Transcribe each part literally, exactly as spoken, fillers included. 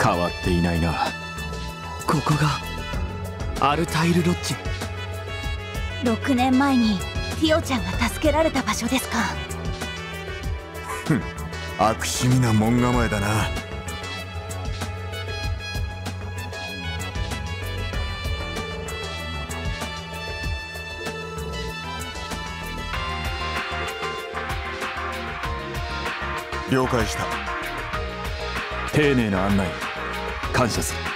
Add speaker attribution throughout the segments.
Speaker 1: 変わっていないな。
Speaker 2: ここがアルタイルロッジ。
Speaker 3: ろくねんまえにティオちゃんが助けられた場所ですか。
Speaker 4: ふん、悪趣味な門構えだな。了解した。
Speaker 1: 丁寧な案内感謝する。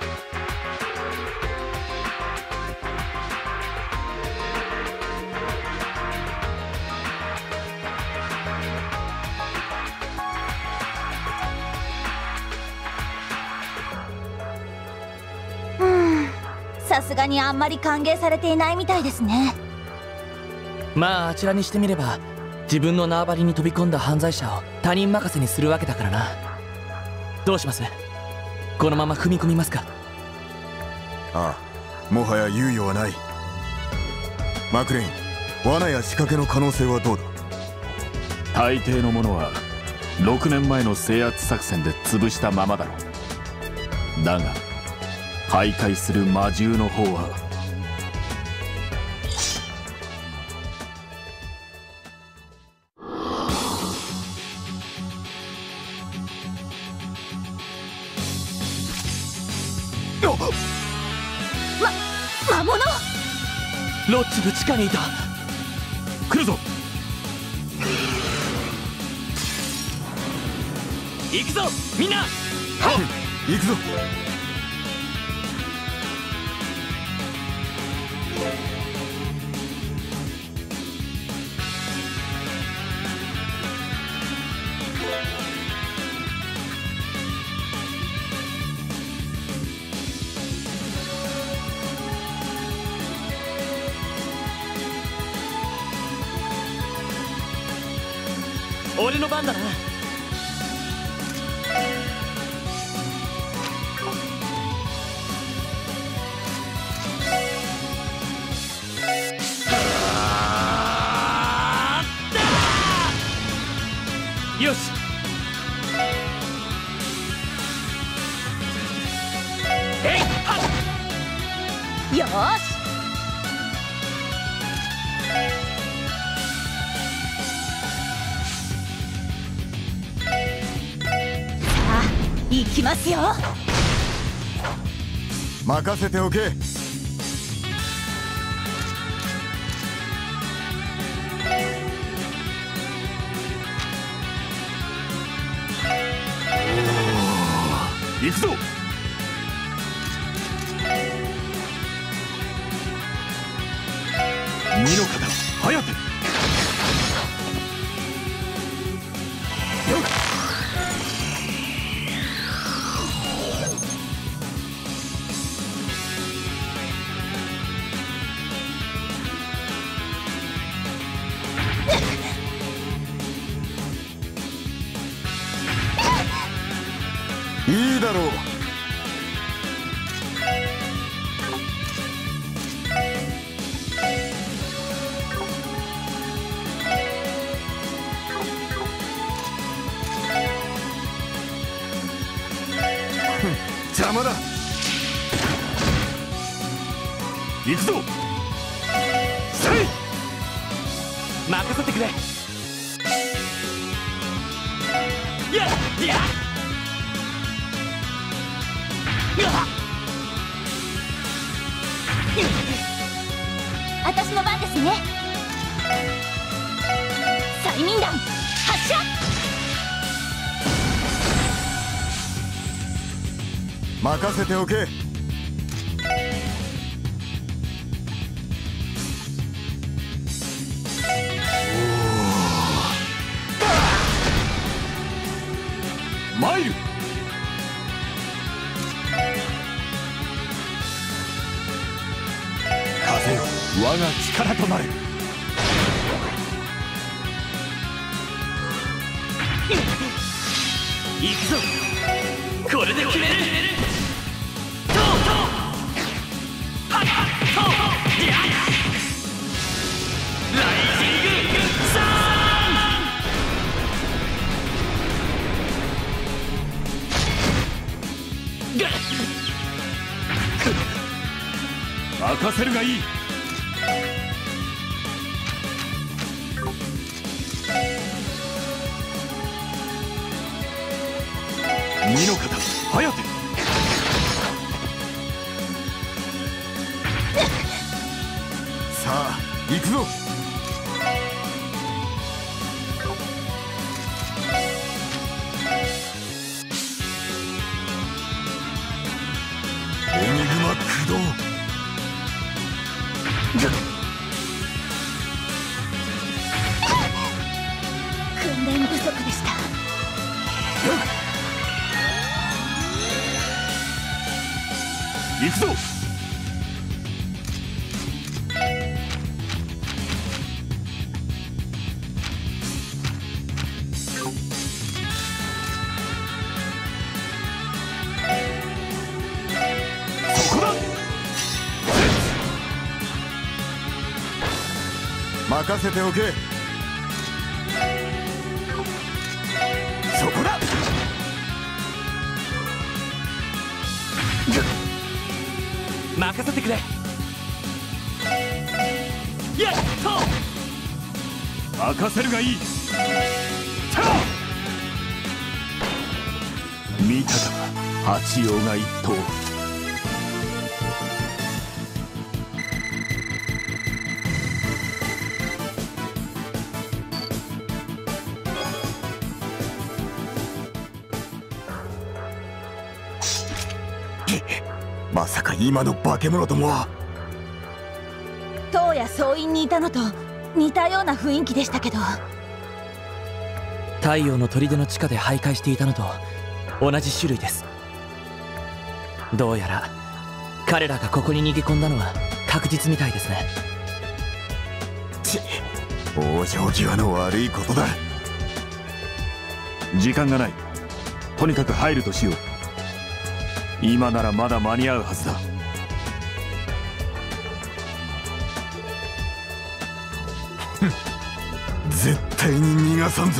Speaker 3: さすがにあんまり歓迎されていないみたいですね。
Speaker 2: まああちらにしてみれば自分の縄張りに飛び込んだ犯罪者を他人任せにするわけだからな。どうします？このまま踏み込みますか？
Speaker 4: ああ、もはや猶予はない。マクレイン、罠や仕掛けの可能性はどうだ？
Speaker 1: 大抵のものはろくねんまえの制圧作戦で潰したままだろう。だが徘徊する魔獣の方は
Speaker 3: ま、魔物？
Speaker 2: ロッジの地下にいた。
Speaker 1: 来るぞ。
Speaker 2: 行くぞみんな。
Speaker 4: 行くぞ。
Speaker 2: 俺の番だな。よし。えいはっ。
Speaker 3: よーし。行きますよ。
Speaker 4: 任せておけ。
Speaker 1: 行くぞ。二の型颯。
Speaker 4: いいだろう。邪魔だ。
Speaker 1: 行くぞ。せい。
Speaker 2: 任せてくれ。やっやっ。
Speaker 3: 私の番ですね。催眠弾発射。
Speaker 4: 任せておけ。
Speaker 1: マイル。風よ、我が力となれ。
Speaker 2: 行くぞ。これで決める。トートー。はっはっトー。やっ。ライジングサン。
Speaker 1: 任せるがいい。二の方颯。
Speaker 4: さあ行くぞ。エニグマ駆動。
Speaker 3: 訓練不足でした。
Speaker 1: 行くぞ。そこだ。
Speaker 4: 任せておけ。そこだ。
Speaker 2: 任せてくれ。やっと
Speaker 1: 任せるがいい。見たか八葉が一頭。
Speaker 4: まさか今の化け物どもは。
Speaker 3: 塔や総員にいたのと似たような雰囲気でしたけど。
Speaker 2: 太陽の砦の地下で徘徊していたのと同じ種類です。どうやら彼らがここに逃げ込んだのは確実みたいですね。
Speaker 4: ち往生際の悪いことだ。
Speaker 1: 時間がない。とにかく入るとしよう。今ならまだ間に合うはずだ。
Speaker 4: 絶対に逃がさんぞ。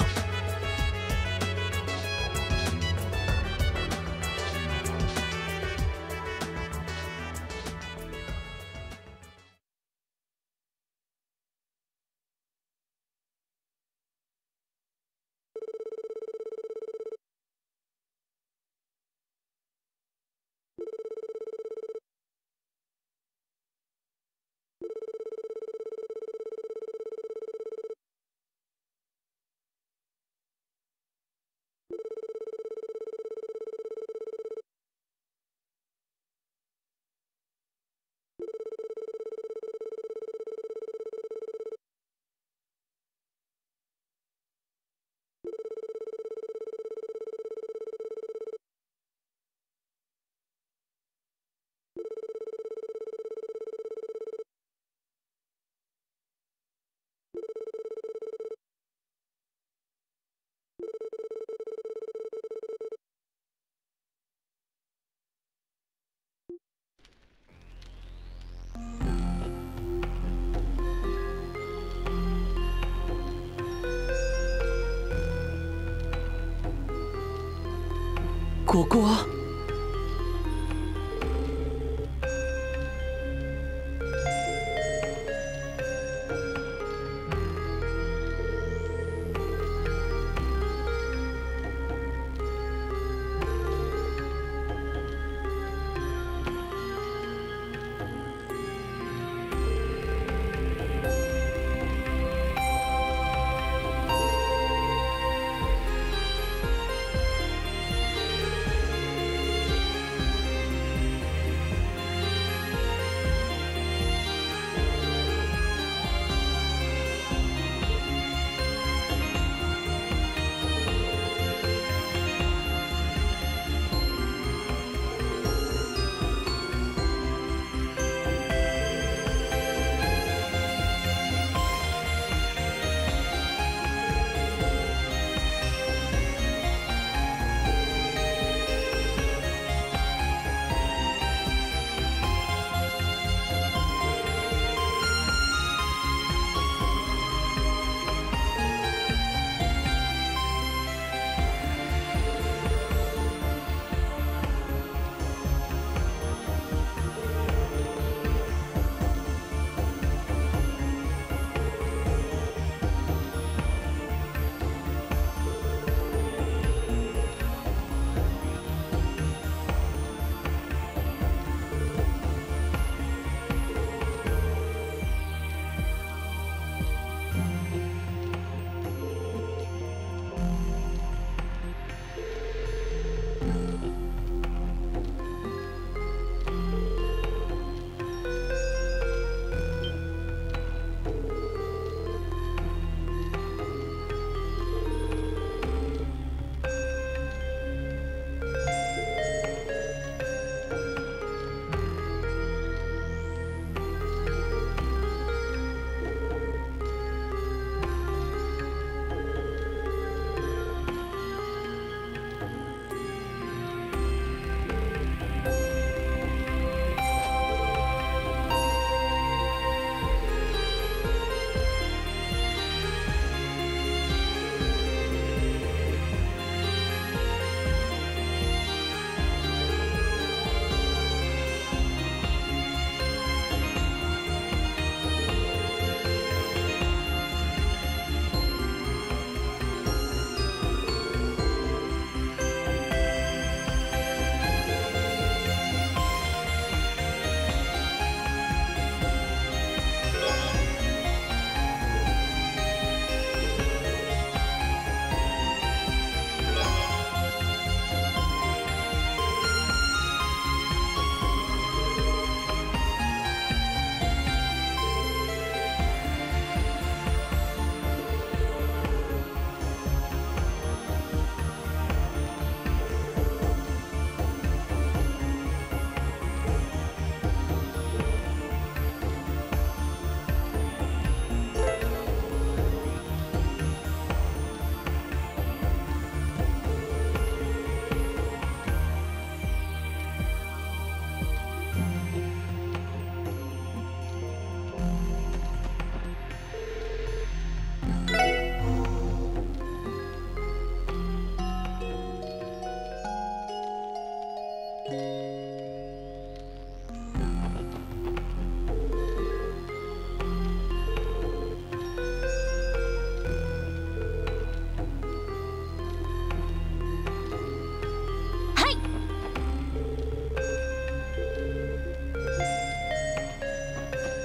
Speaker 2: ここは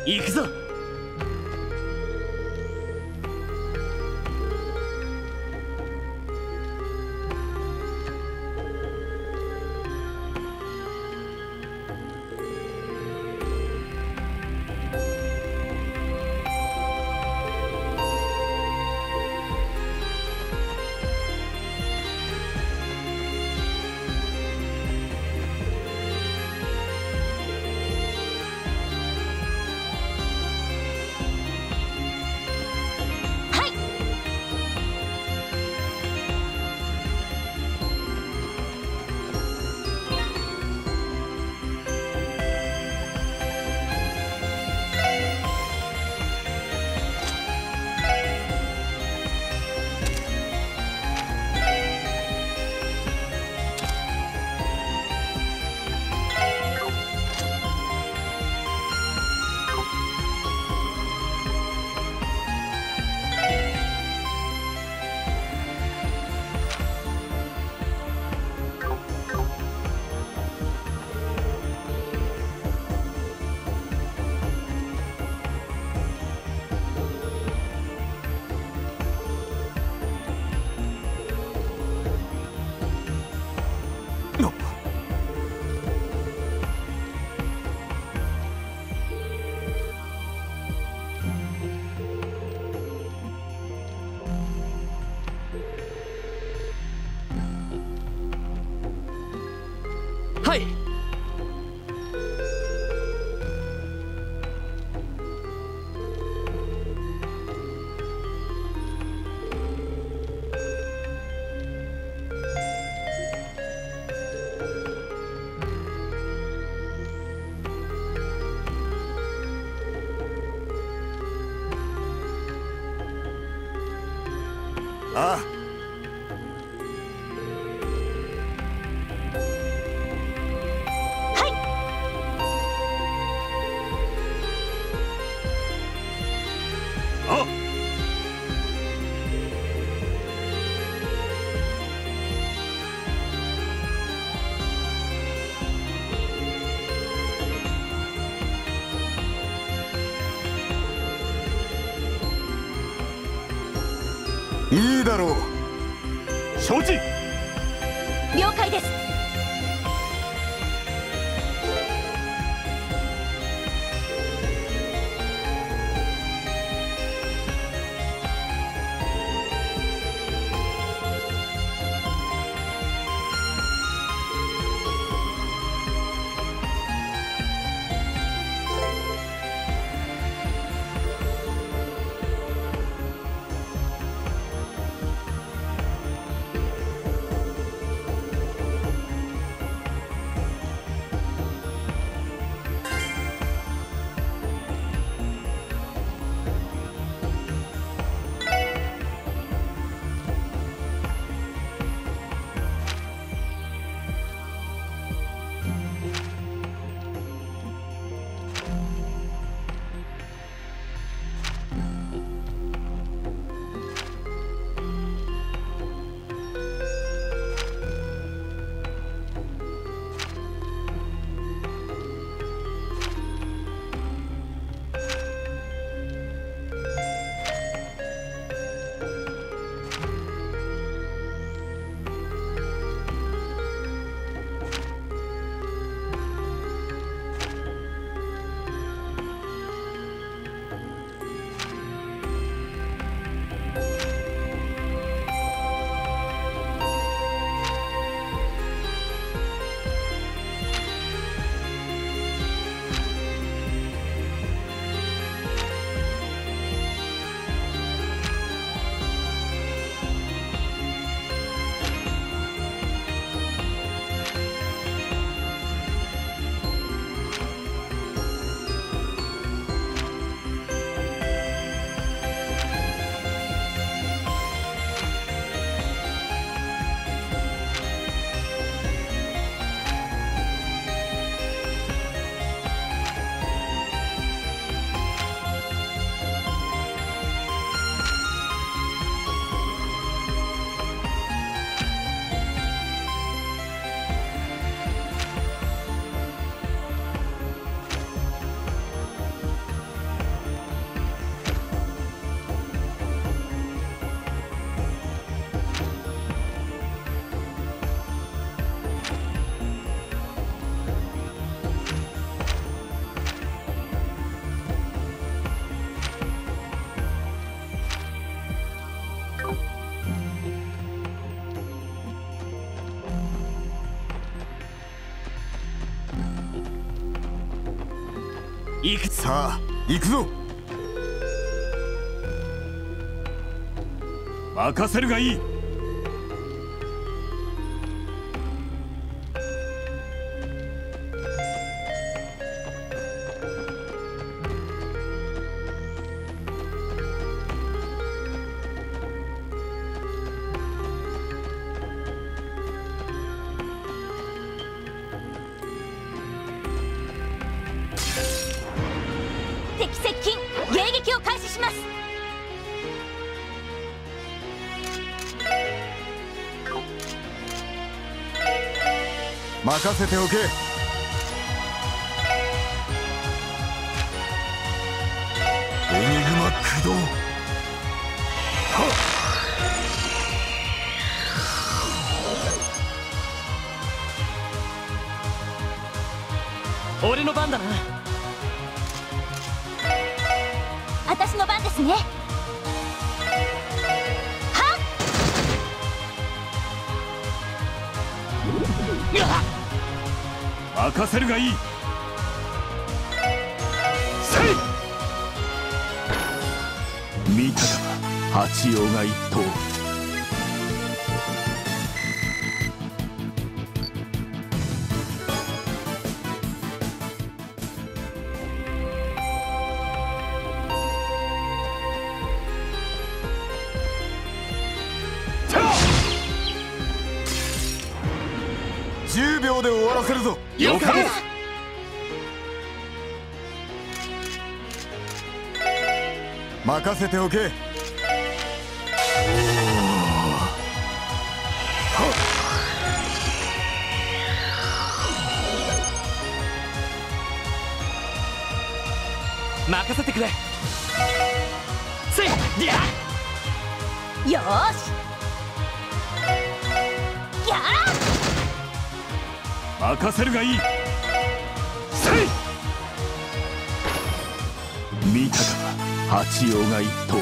Speaker 2: 行くぞ。はい。
Speaker 4: ああ。いいだろう。
Speaker 1: 承知。
Speaker 3: 了解です。
Speaker 2: 行く。
Speaker 4: さあ行くぞ。
Speaker 1: 任せるがいい。
Speaker 3: 敵接近、迎撃を開始します。
Speaker 4: 任せておけ。エニグマ駆動。
Speaker 2: 俺の番だな。
Speaker 3: 私の番ですね。は
Speaker 1: 任せるがいい。せい。見たか八葉が一頭。
Speaker 4: じゅうびょうで終わらせるぞ。
Speaker 1: 了解です。
Speaker 4: 任せておけ。
Speaker 2: 任せてくれ。せいりゃ
Speaker 3: よーし。やあ、
Speaker 1: 任せるがいい。せい。見たか八葉が一頭。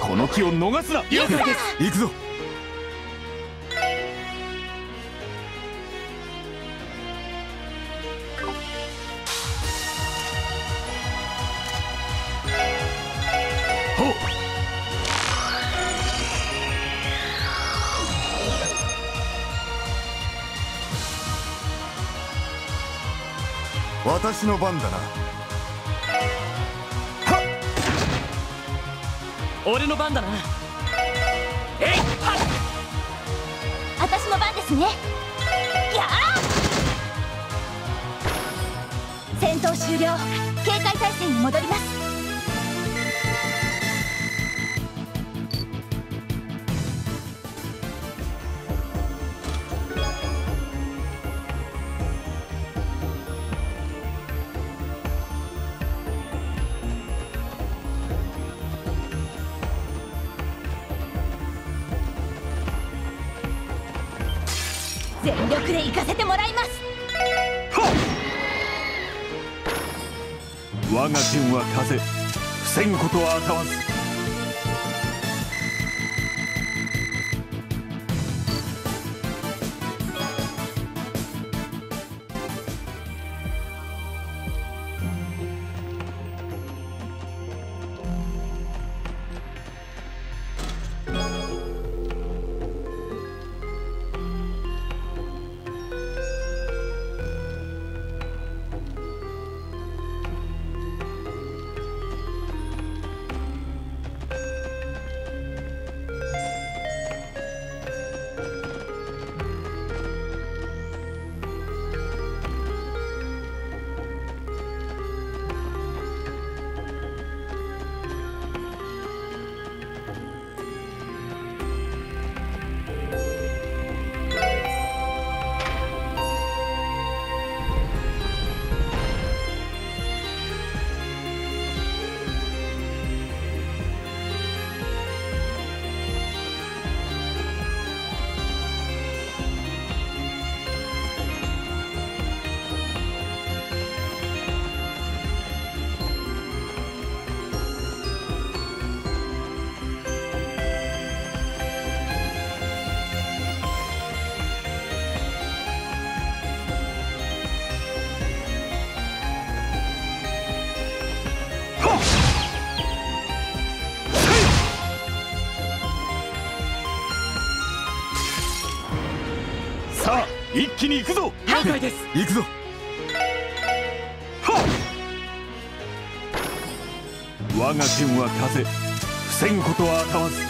Speaker 1: この機を逃すな。
Speaker 2: 了解です。
Speaker 4: 行くぞ。
Speaker 1: ほう。
Speaker 4: 私の番だな。
Speaker 2: 俺の番だな。えいはっ。
Speaker 3: 私の番ですね。やあ、戦闘終了。警戒態勢に戻ります。全力で行かせてもらいます。
Speaker 1: 我が陣は風、防ぐことは当わず。さあ一気に行くぞ。
Speaker 2: 了解です。
Speaker 4: 行くぞ。
Speaker 1: はっ。我が陣は風、防ぐことは当わず。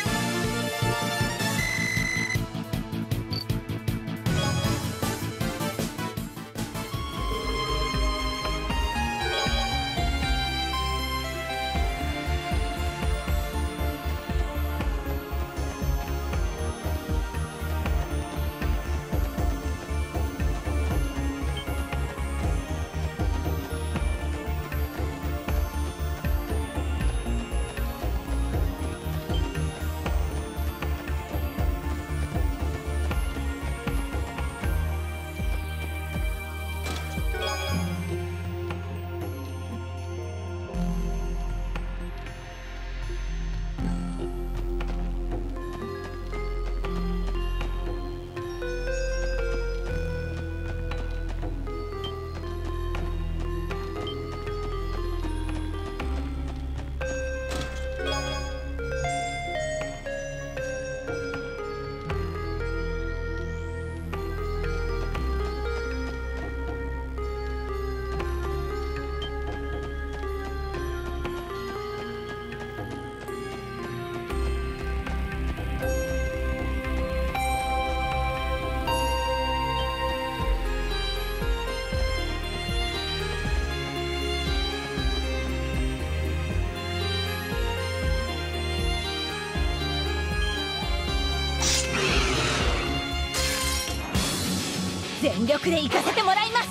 Speaker 3: 全力で行かせてもらいます。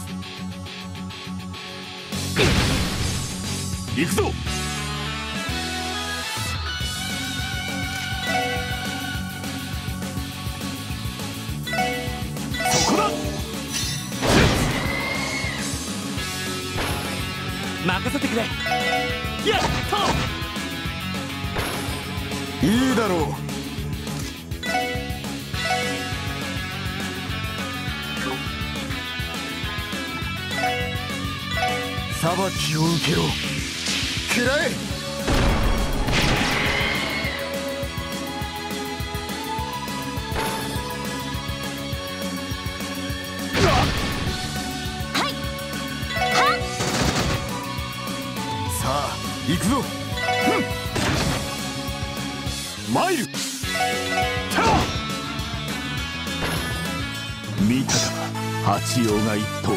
Speaker 1: 行くぞ。そこだ。
Speaker 2: 任せてくれ。やっと。
Speaker 4: いいだろう。裁きを受けろ。食らえ。
Speaker 3: はいはっ。
Speaker 4: さあ行くぞ。
Speaker 1: 参る。見たか八葉が一頭。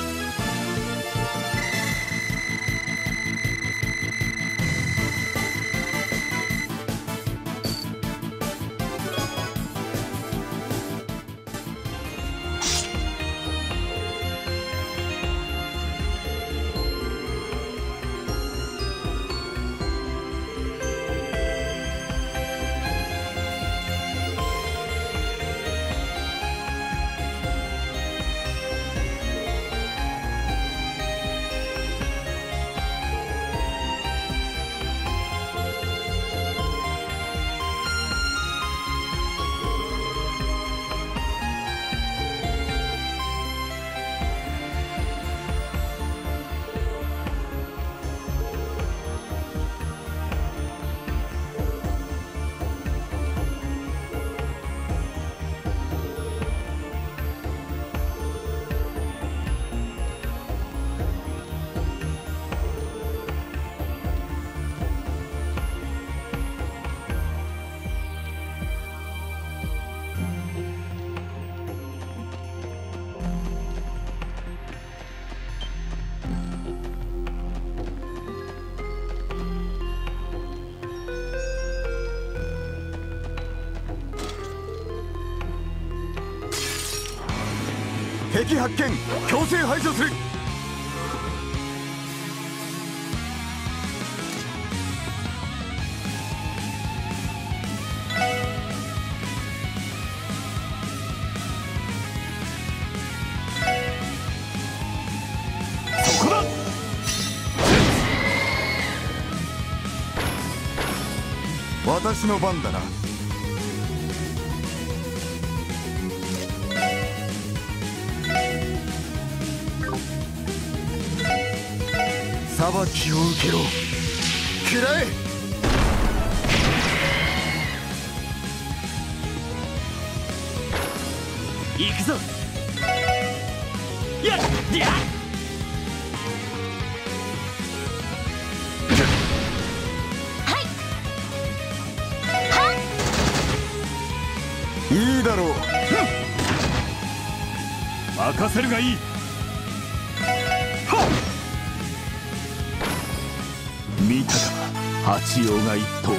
Speaker 4: 敵発見。強制排除する。
Speaker 1: そこだ。
Speaker 4: 私の番だな。裁きを受けろ。食らえ。
Speaker 2: 行くぞ。やっやっ。
Speaker 3: はいはっ。
Speaker 4: いいだろう。
Speaker 1: 任せるがいい。見たか八葉が一頭。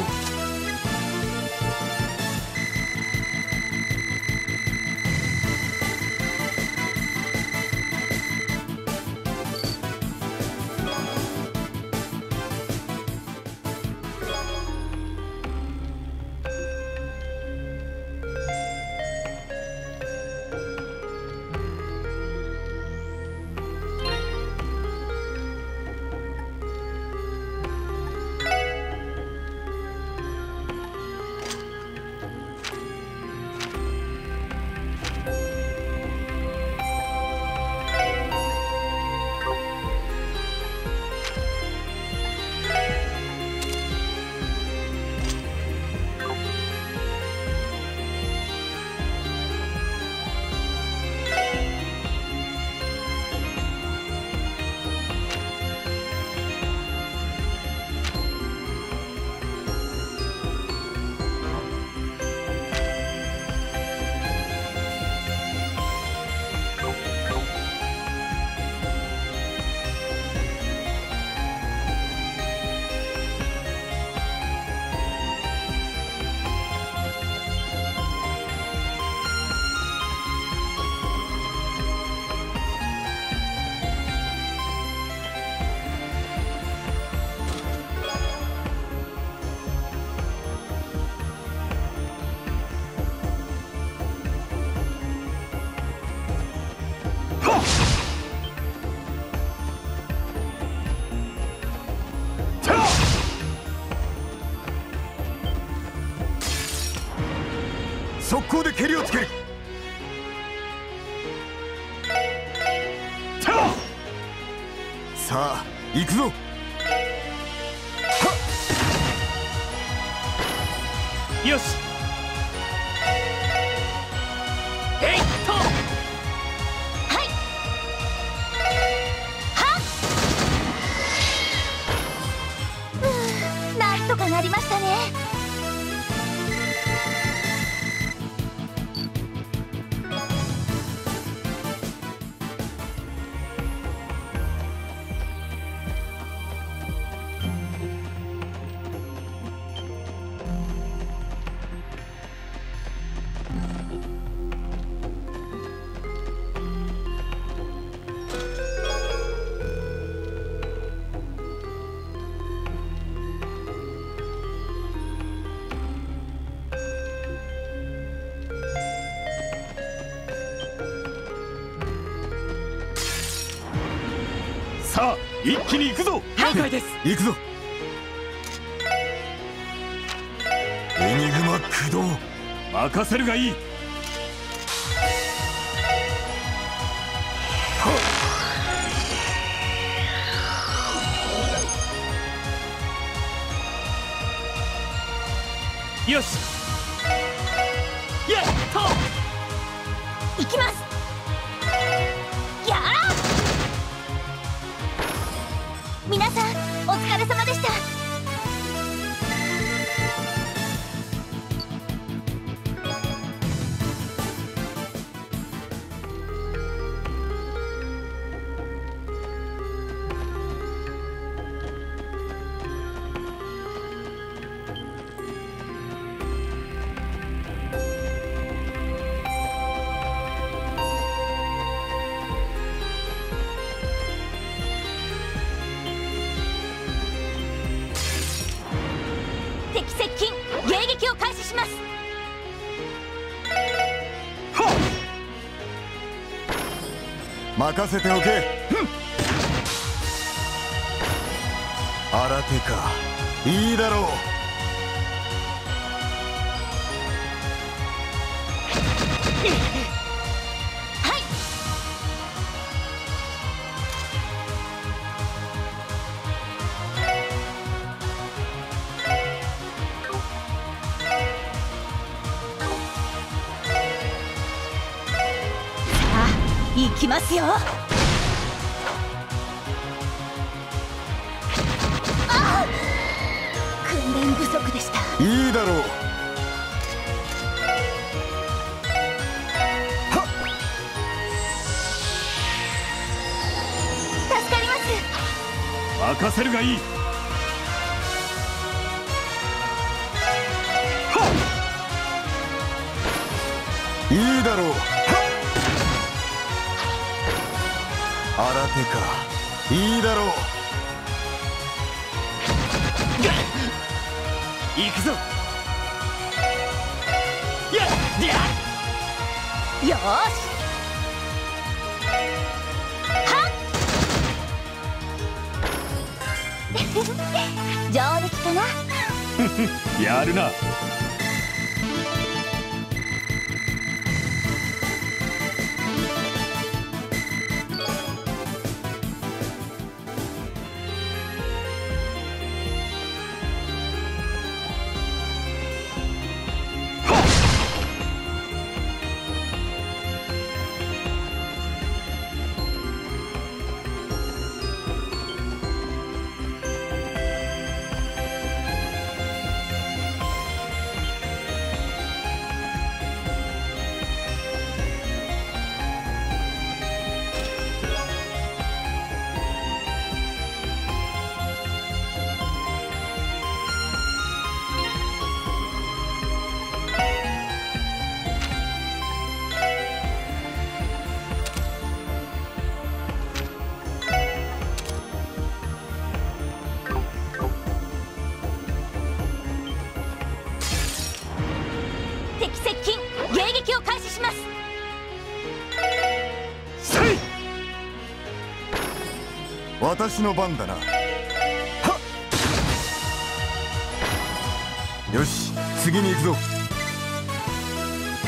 Speaker 4: 速攻で蹴りをつける。さあ行くぞ。
Speaker 2: よし、えいっと、
Speaker 3: はいはっ。うーん、なんとかなりましたね。
Speaker 1: さあ一気に行くぞ。
Speaker 2: 了解です。
Speaker 4: 行くぞ。エニグマ駆動。
Speaker 1: 任せるがいい。
Speaker 2: よし、やっと、
Speaker 3: 行きます。やあ、皆さんお疲れ様でした。敵接近、迎撃を開始します。
Speaker 4: 任せておけ。新手か、いいだろう。
Speaker 3: はい。さあ行きますよ。ああ、訓練不足でした。
Speaker 4: いいだろう。
Speaker 3: 助かります。
Speaker 1: 任せるがいい。
Speaker 4: いいだろう。新手か、いいだろう。
Speaker 2: 行くぞ。やっやっ、
Speaker 3: よーし。はっ上出来かな。
Speaker 1: やるな。
Speaker 3: 敵接近、迎撃を開始します。
Speaker 1: せい。
Speaker 4: 私の番だな。はっ。よし、次に行くぞ。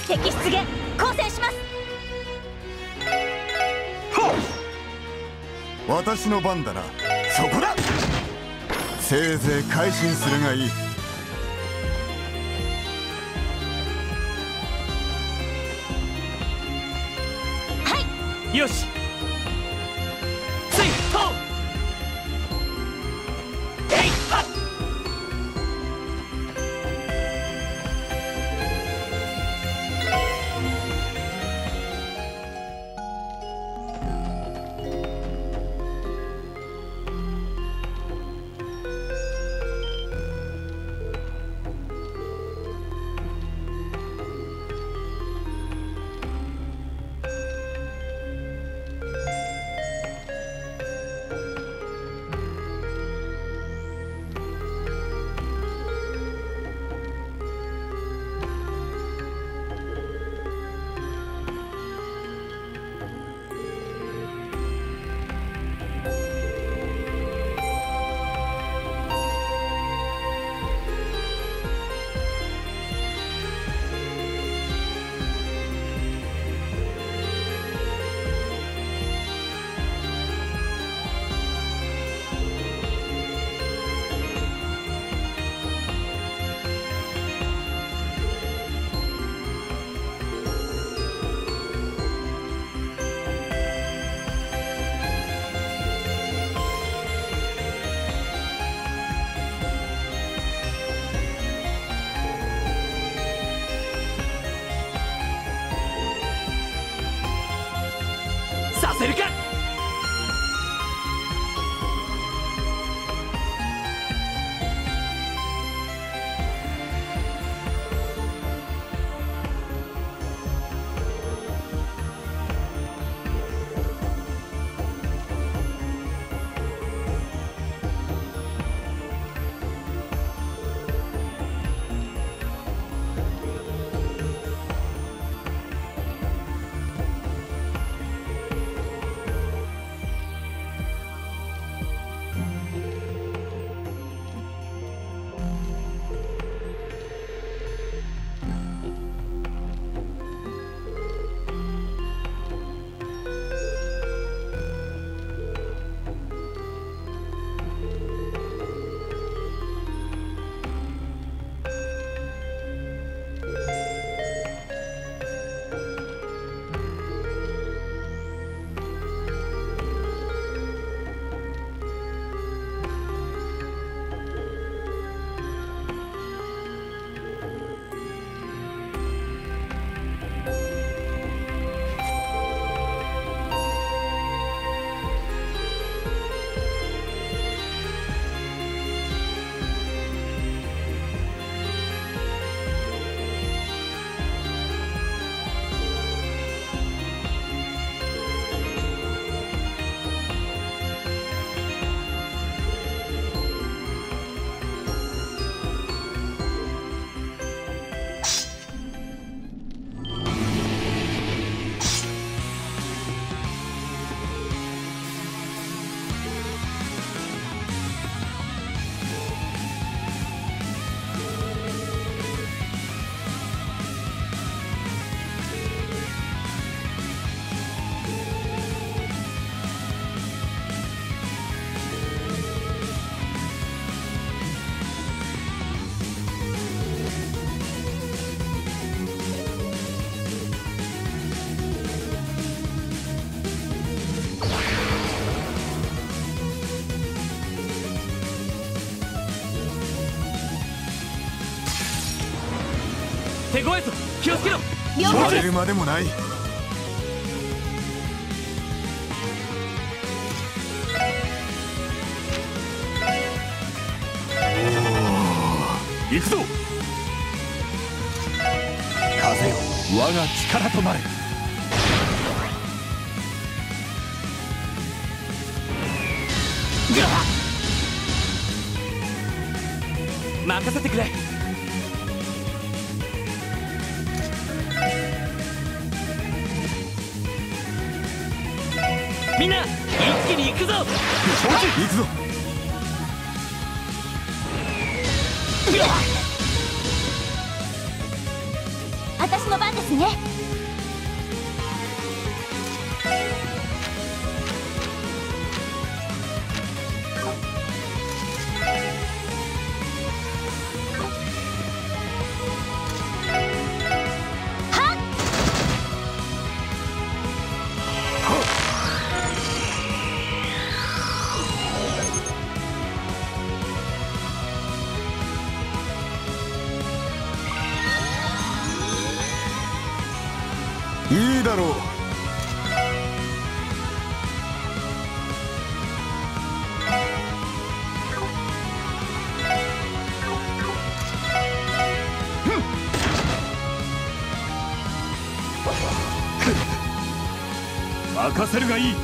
Speaker 3: 敵出現、交戦します。
Speaker 4: 私の番だな。そこだ。せいぜい改心するがいい。
Speaker 2: はい。よし。ついとえいはっ。させるか。手ごわいぞ、気をつけろ。
Speaker 4: 割れるまでもない。
Speaker 1: 行くぞ。風よ、我が力となれ。
Speaker 2: 任せてくれ。みんな一気に行くぞ。
Speaker 4: 行くぞ。
Speaker 3: 私の番ですね。
Speaker 4: いいだろう。
Speaker 1: 任せるがいい。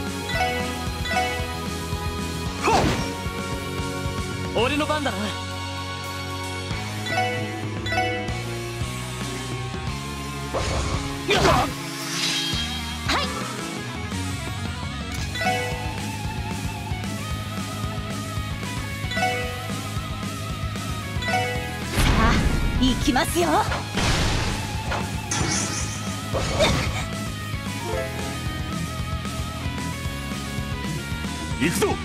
Speaker 2: 俺の番だな。
Speaker 3: 行きますよ。
Speaker 1: 行くぞ。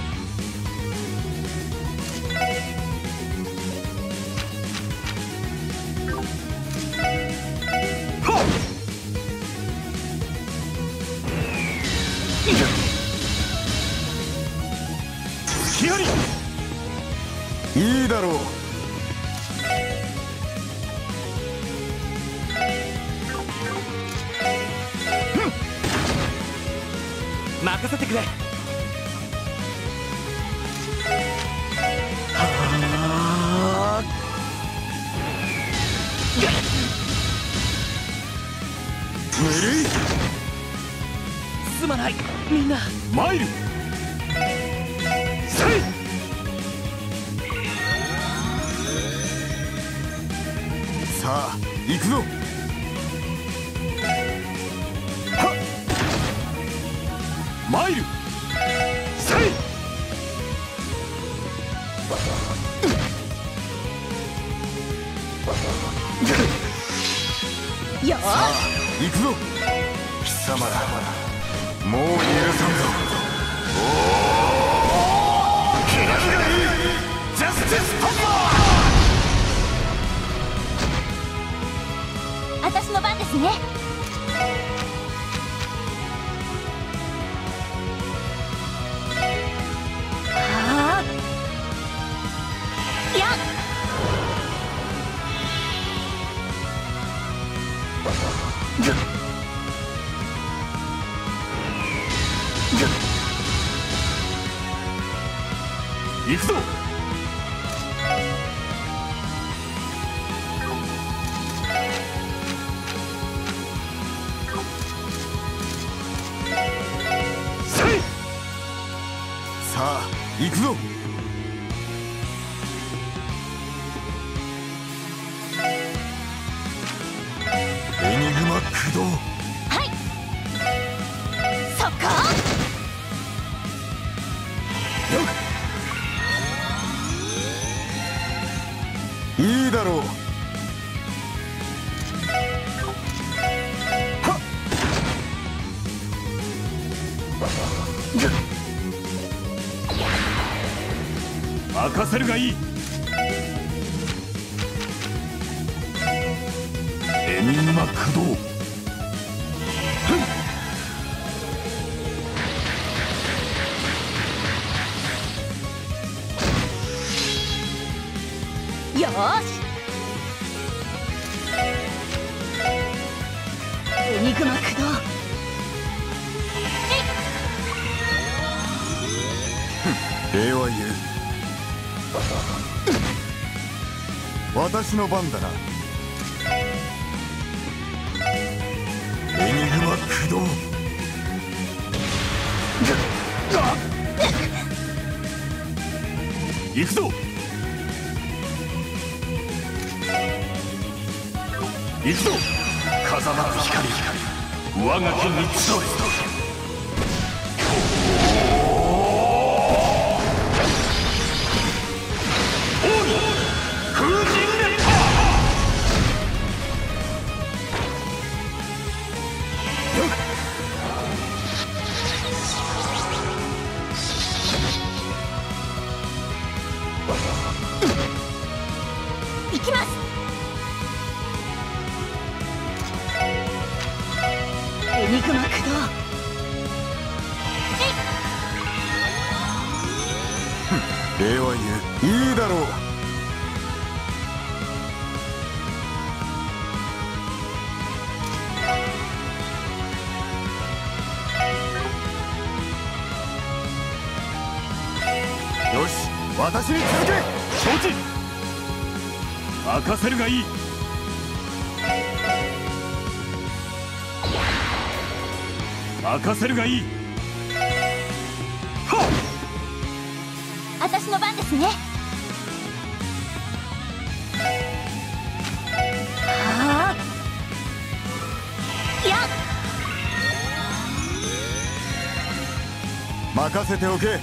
Speaker 1: 隙あり。
Speaker 4: いいだろう。
Speaker 2: 任せてくれ。
Speaker 4: 無理。
Speaker 2: すまないみんな。
Speaker 1: マイル。せい。
Speaker 4: さあ行くぞ。
Speaker 1: はっ。マイル。せい。
Speaker 3: よーし、
Speaker 4: 行くぞ。貴様らもう許さんぞ。おお、気が気がいい。ジャスティスパン
Speaker 3: 私の番ですね。はあ、いや、
Speaker 1: 行くぞ。せい。
Speaker 4: さあ行くぞ。エニグマ駆動。
Speaker 3: はい、そっか。
Speaker 4: いいだろう。はっ。
Speaker 1: 任せるがいい。エニグマ駆動。
Speaker 3: よーし、エニグマ駆動。
Speaker 4: 礼は言う。私の番だな。エニグマ駆動。
Speaker 1: 行くぞ。行くぞ。風間の光、我が剣に集え。
Speaker 3: 行きます。エニグマ駆動。
Speaker 4: 礼は言う。いいだろう。よし、私に続け。
Speaker 1: 承知。任せるがいい。任せるがいい。
Speaker 3: 私の番ですね。はあ。いや。
Speaker 4: 任せておけ。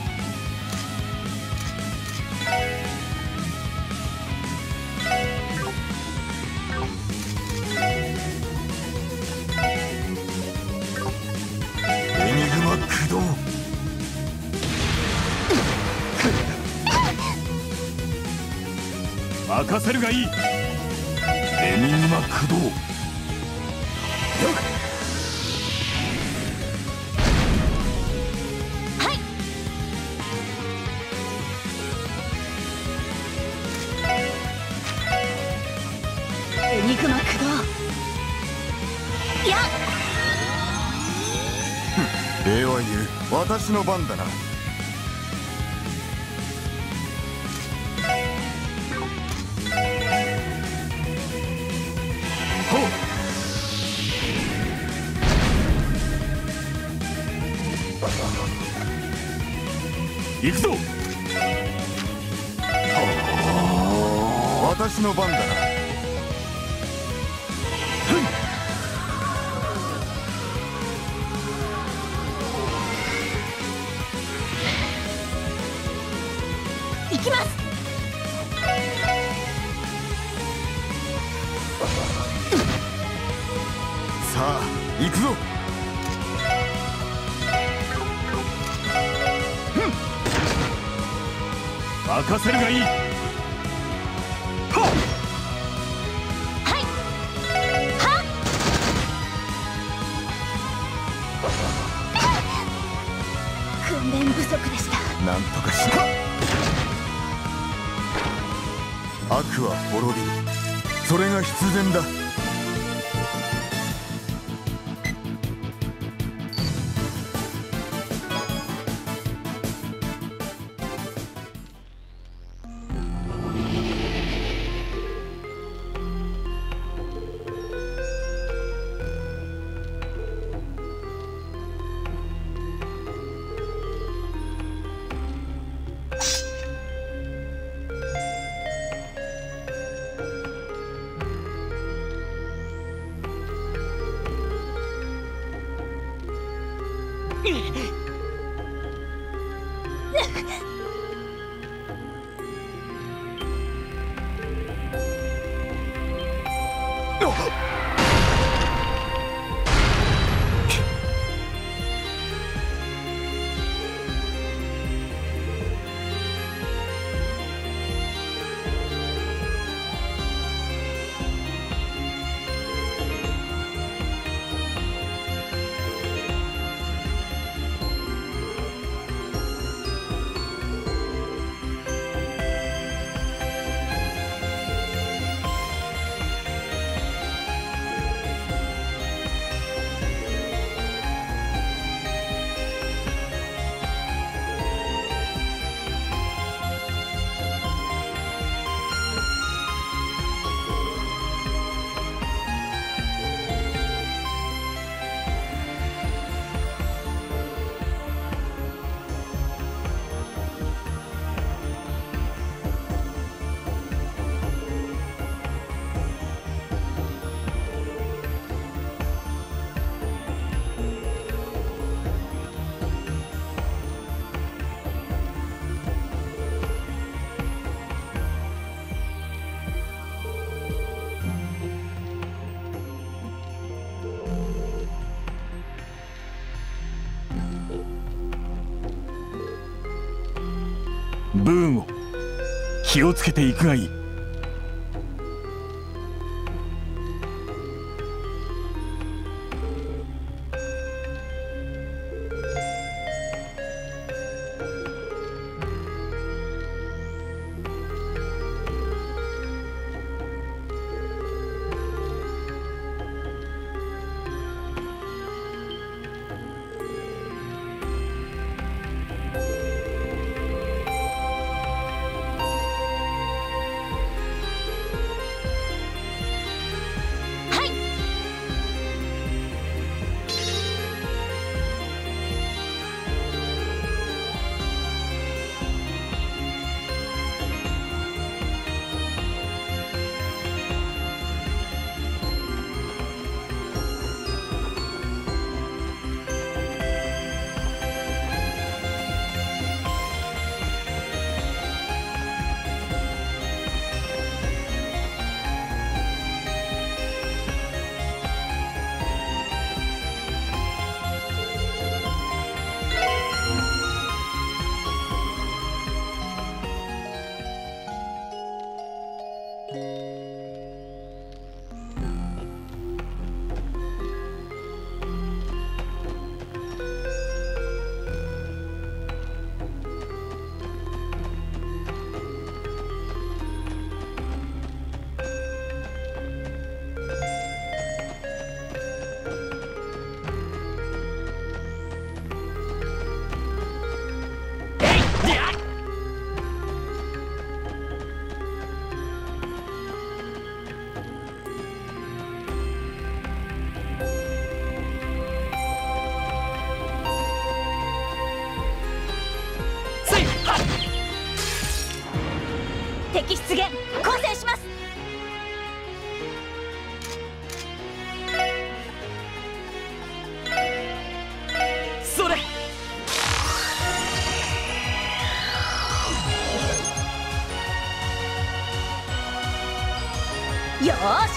Speaker 4: エニグマ駆動。
Speaker 1: 任せるがいい。エニグマ駆動。
Speaker 3: はい。エニグマ駆動。いや。
Speaker 4: 礼は言う。私の番だな。
Speaker 1: 行くぞ。
Speaker 4: 私の番だな。
Speaker 3: 行きます。
Speaker 4: さあ、行くぞ。
Speaker 1: 任せるがいい。は
Speaker 3: はい。はっ。訓練不足でした。
Speaker 4: なんとかしな。悪は滅びる。それが必然だ。
Speaker 1: ブーンを気をつけていくがいい。
Speaker 3: 敵出現、交戦します。
Speaker 2: それ。
Speaker 3: よーし、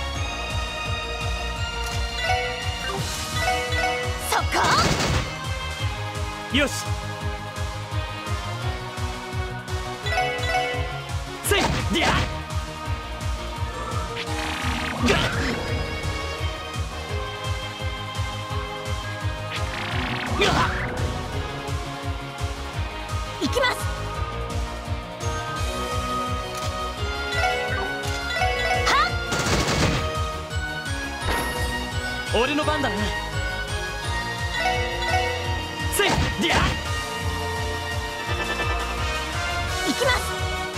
Speaker 3: そこ。
Speaker 2: よし。せいりゃが
Speaker 3: 行きます。
Speaker 2: 俺の番だな。せいりゃ
Speaker 3: 行きます。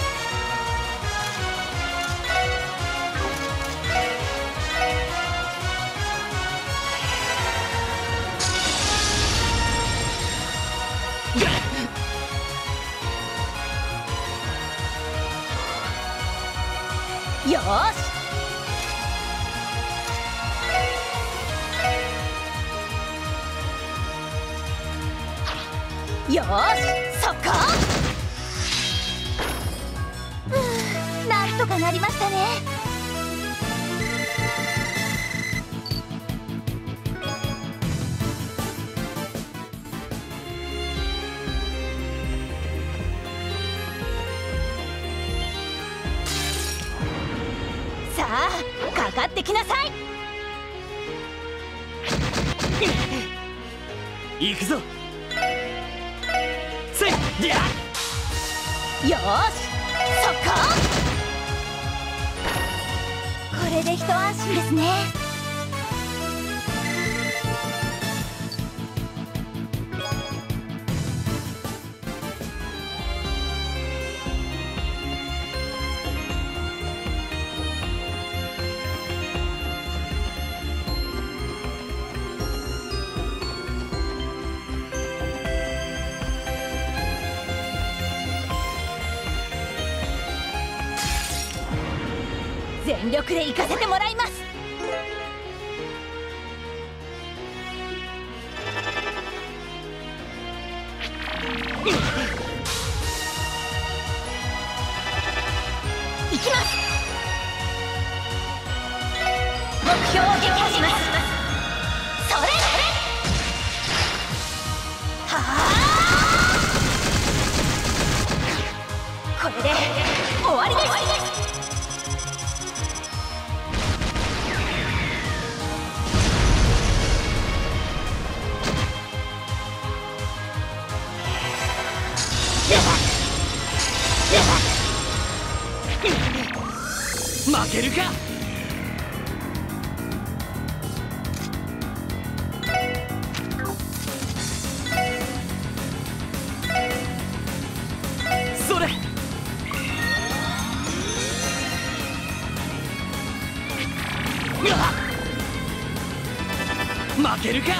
Speaker 3: よーし、よーし、そこ。ふう、なんとかなりましたね。さあ、かかってきなさい。
Speaker 2: 行くぞ。せいりゃ
Speaker 3: よーし、そこ。これで一安心ですね。全力で行かせてもらいます。行きます。目標を撃破します。それはあ。
Speaker 2: けるか。それ。うわっ、負けるか。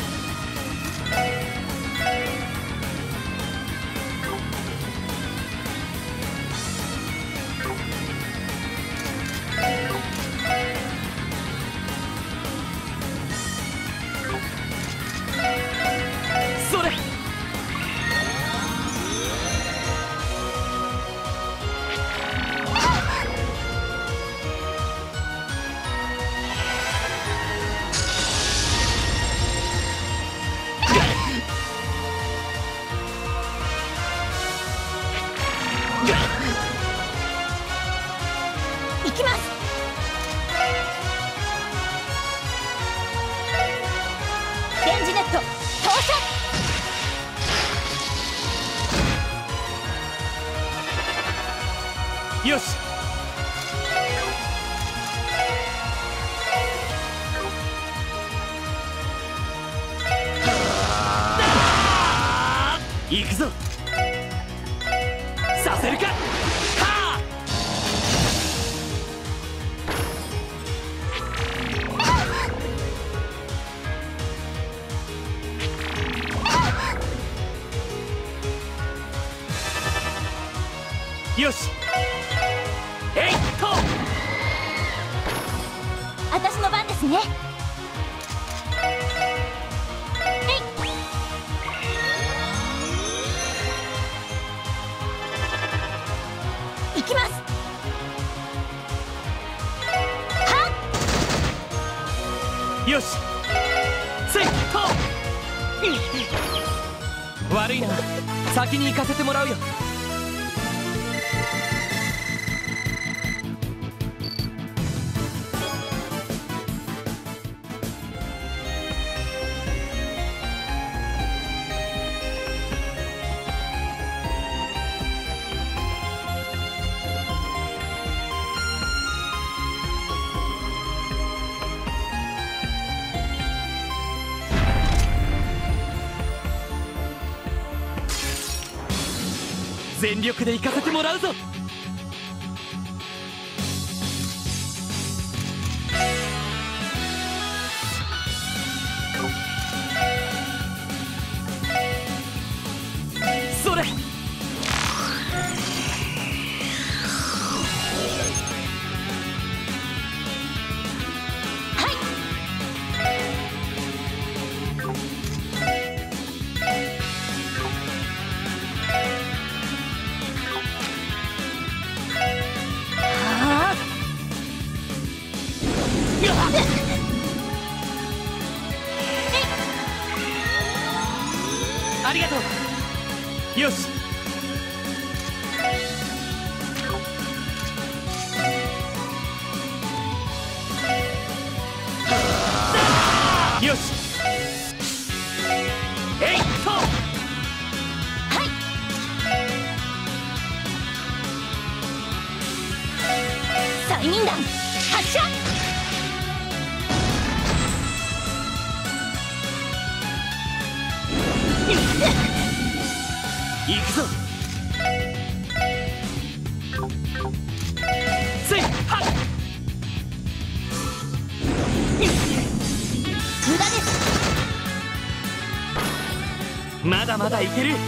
Speaker 2: それ。
Speaker 3: 行きます。レンジネット投射。
Speaker 2: よし。行くぞ。させるか。はあ。よし。えいっと。
Speaker 3: 私の番ですね。えい。行きます。はっ。
Speaker 2: よし。せいっと。悪いな、先に行かせてもらうよ。全力で行かせてもらうぞ。それ。ありがとう。よし。よし。えいっと。
Speaker 3: はい。催眠弾発射。
Speaker 2: 行くぞ。せいはっ。
Speaker 3: 無駄です。
Speaker 2: まだまだいける。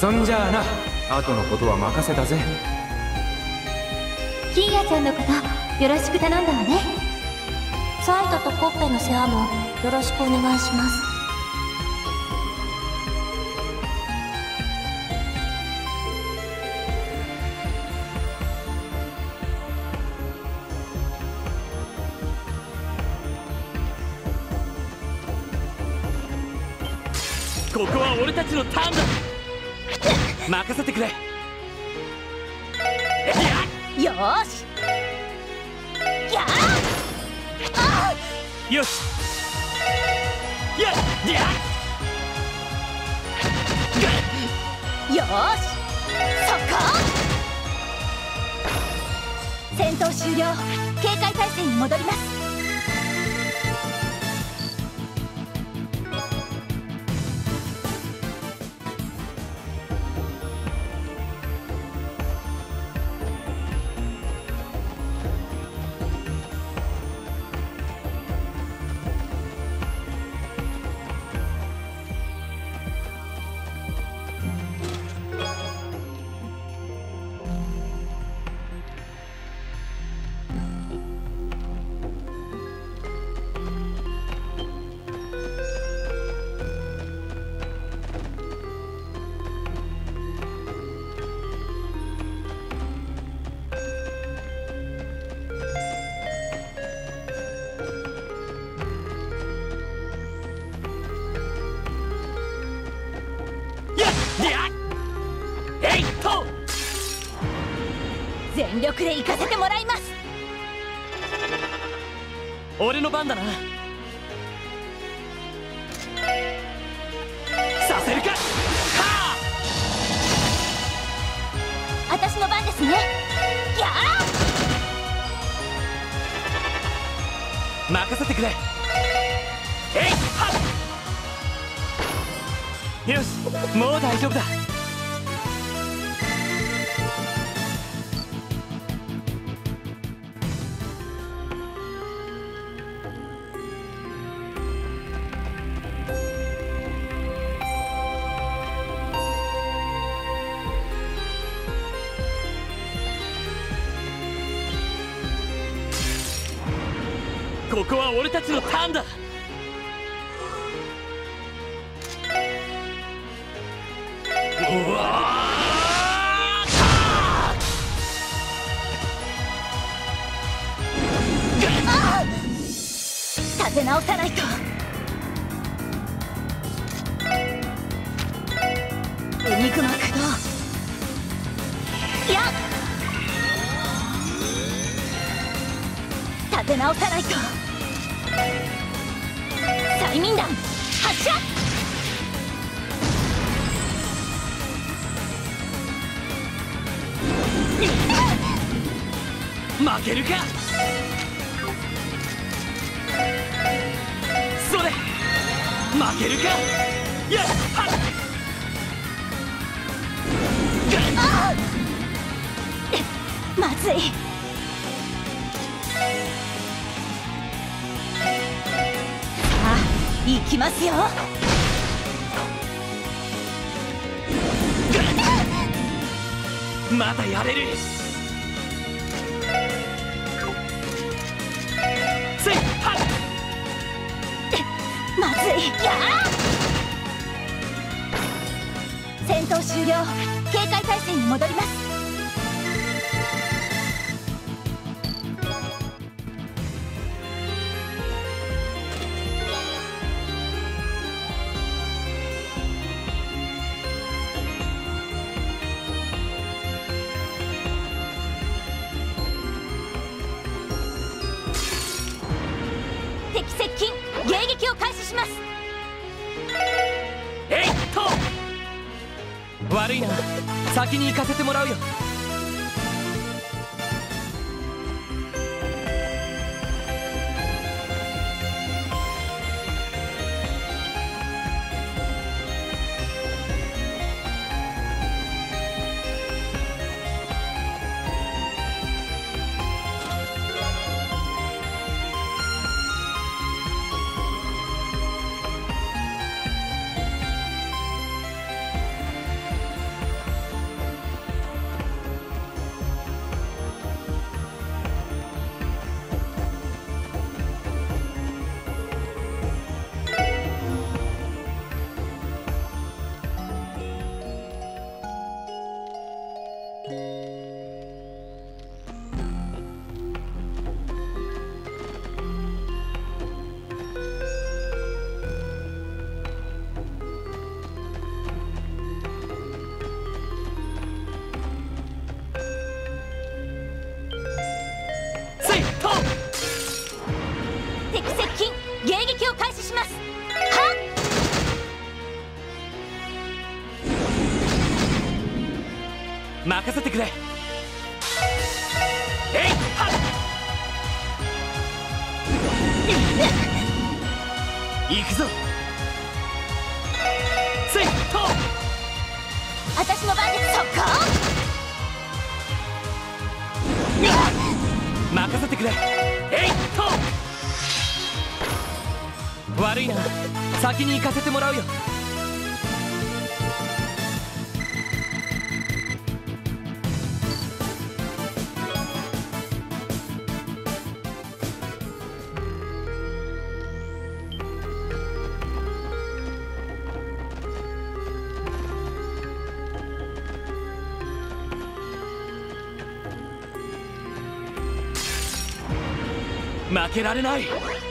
Speaker 5: そんじゃあな、後のことは任せたぜ。
Speaker 3: キーヤちゃんのことよろしく頼んだわね。サイトとコッペの世話もよろしくお願いします。
Speaker 2: ここは俺たちのターンだ。任せてくれ。
Speaker 3: よーし。やーあ
Speaker 2: よし。やっや
Speaker 3: よーし。そこ戦闘終了。警戒態勢に戻ります。全力で行かせてもらいます。
Speaker 2: 俺の番だな。させるか。はあ、
Speaker 3: 私の番ですね。や
Speaker 2: あ、任せてくれ。えいはっ。よし、もう大丈夫だ。ここは俺たちのターンだ。うわ
Speaker 3: あ立て直さないと。エニグマ駆動。いや立て直さないと。催眠弾発射。
Speaker 2: 負けるか。それ負けるか。やっはっ。
Speaker 3: あまずい。さあ行きますよ。
Speaker 2: まだやれる。せいはっ。
Speaker 3: まずい。やあ戦闘終了。警戒態勢に戻ります。敵接近。迎撃を開始します。
Speaker 2: えいっと。悪いな、先に行かせてもらうよ。 任せてくれ。えいはっ行くぞ。せいと
Speaker 3: 私の番です。そこ
Speaker 2: 任せてくれ。えいっと悪いな、先に行かせてもらうよ。負けられない。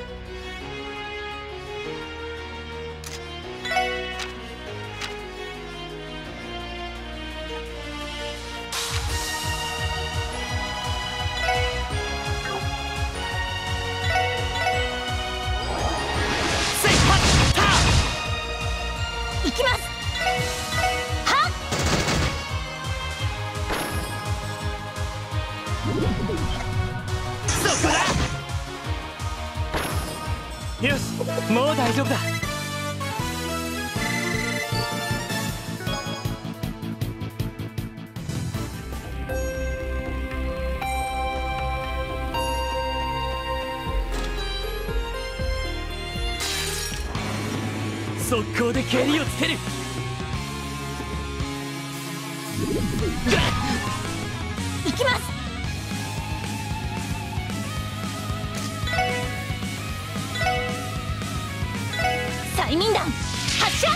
Speaker 3: 行きます。はっ
Speaker 2: そこだ。よし、もう大丈夫だ。速攻で蹴りをつける。
Speaker 3: 行きます。催眠弾発射。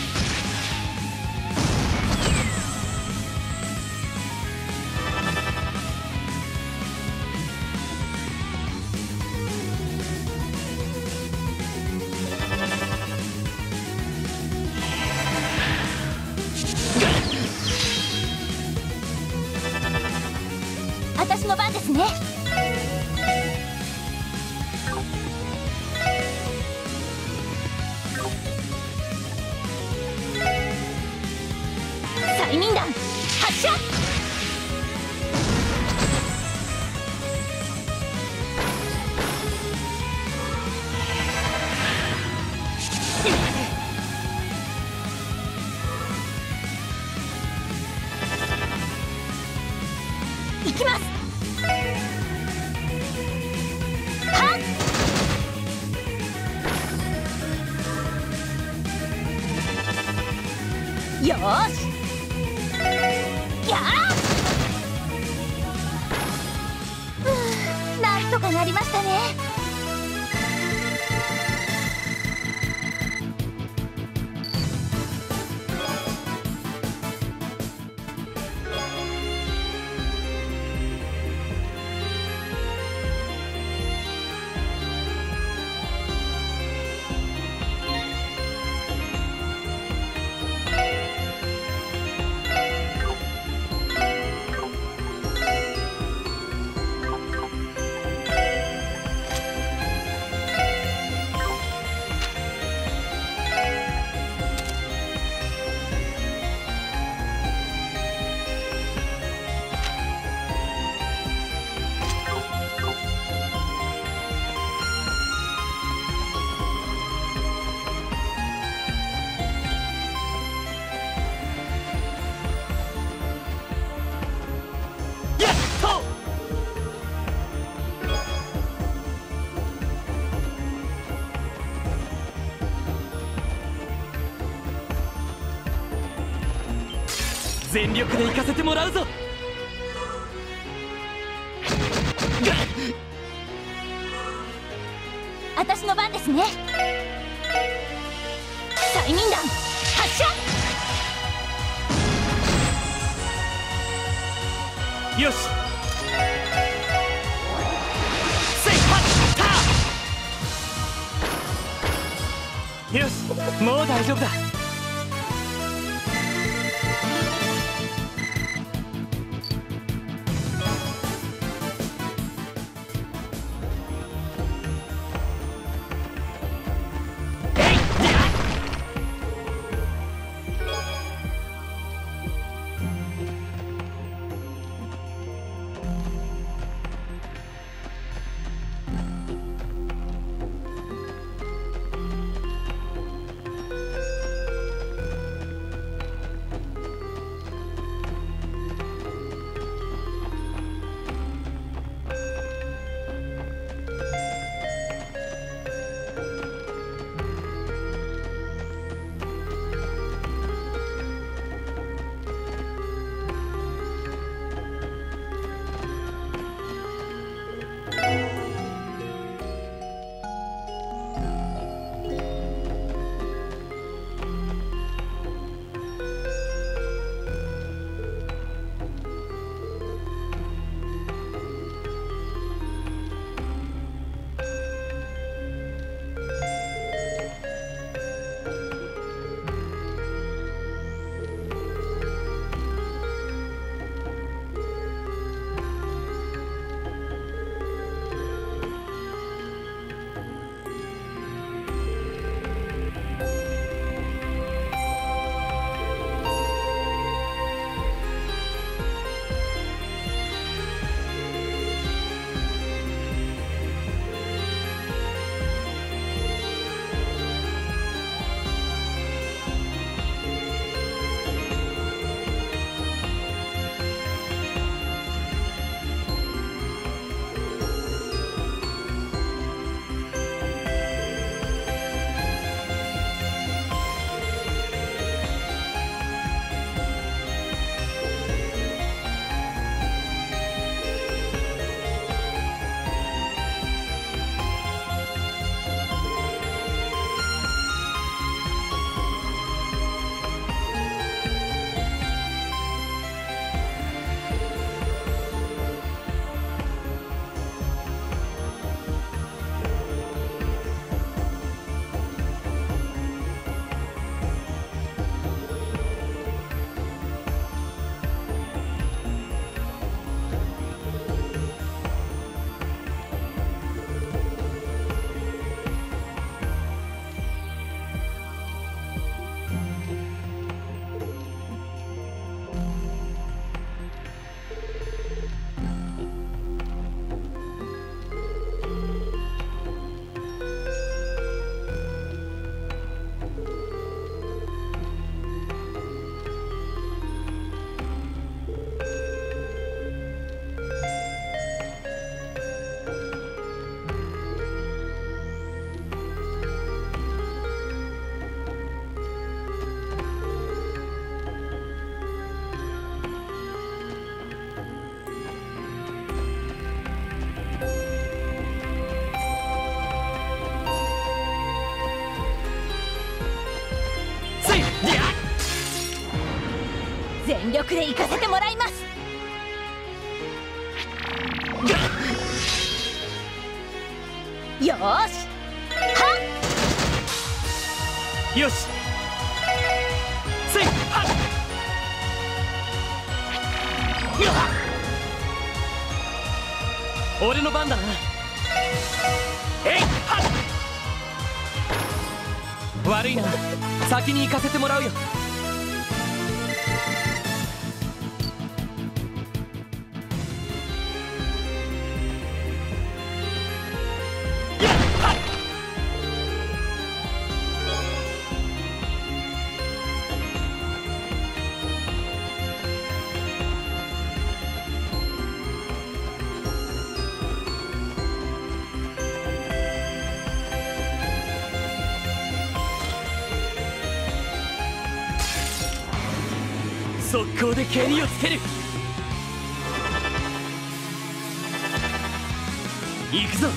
Speaker 3: 私の番ですね。催眠弾発射。行きます。はっよーしやあ。ふう、なんとかなりましたね。
Speaker 2: 全力で行かせてもらうぞ。
Speaker 3: 私の番ですね。催眠弾発射。
Speaker 2: よし、せいはったよし、もう大丈夫だ。
Speaker 3: 全力で行かせてもらいます。よーし、はっ、
Speaker 2: よし、せいはっ、よっ、俺の番だな。えいはっ、悪いな、先に行かせてもらうよ。速攻で蹴りをつける。行くぞ。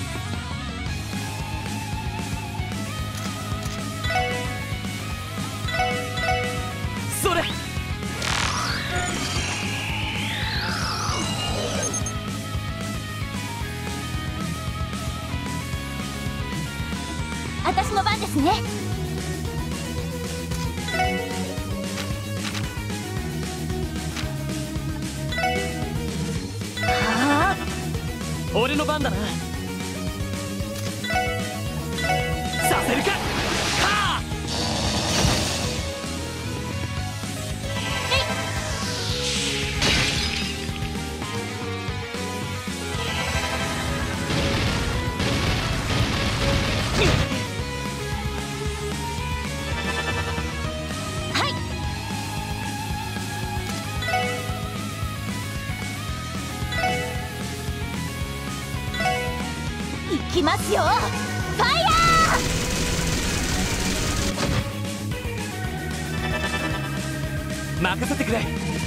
Speaker 2: それ。
Speaker 3: 私の番ですね。
Speaker 2: 俺の番だな。させるか。はあ。
Speaker 3: はい。行きますよ。ファイヤ
Speaker 2: ー。任せてくれ。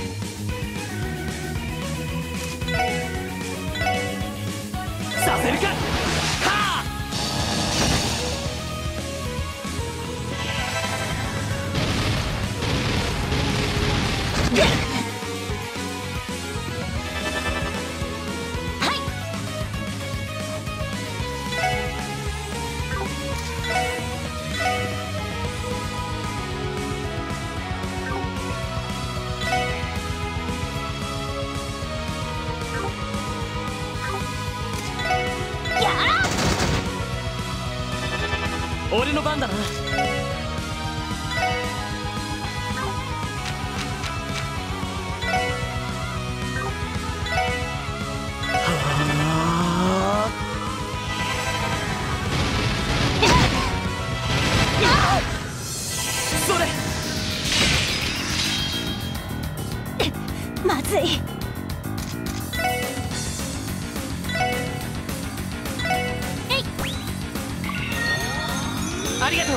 Speaker 2: させるか。はあ。俺の番だな。はあ。それ。
Speaker 3: まずい。
Speaker 2: ありがとう。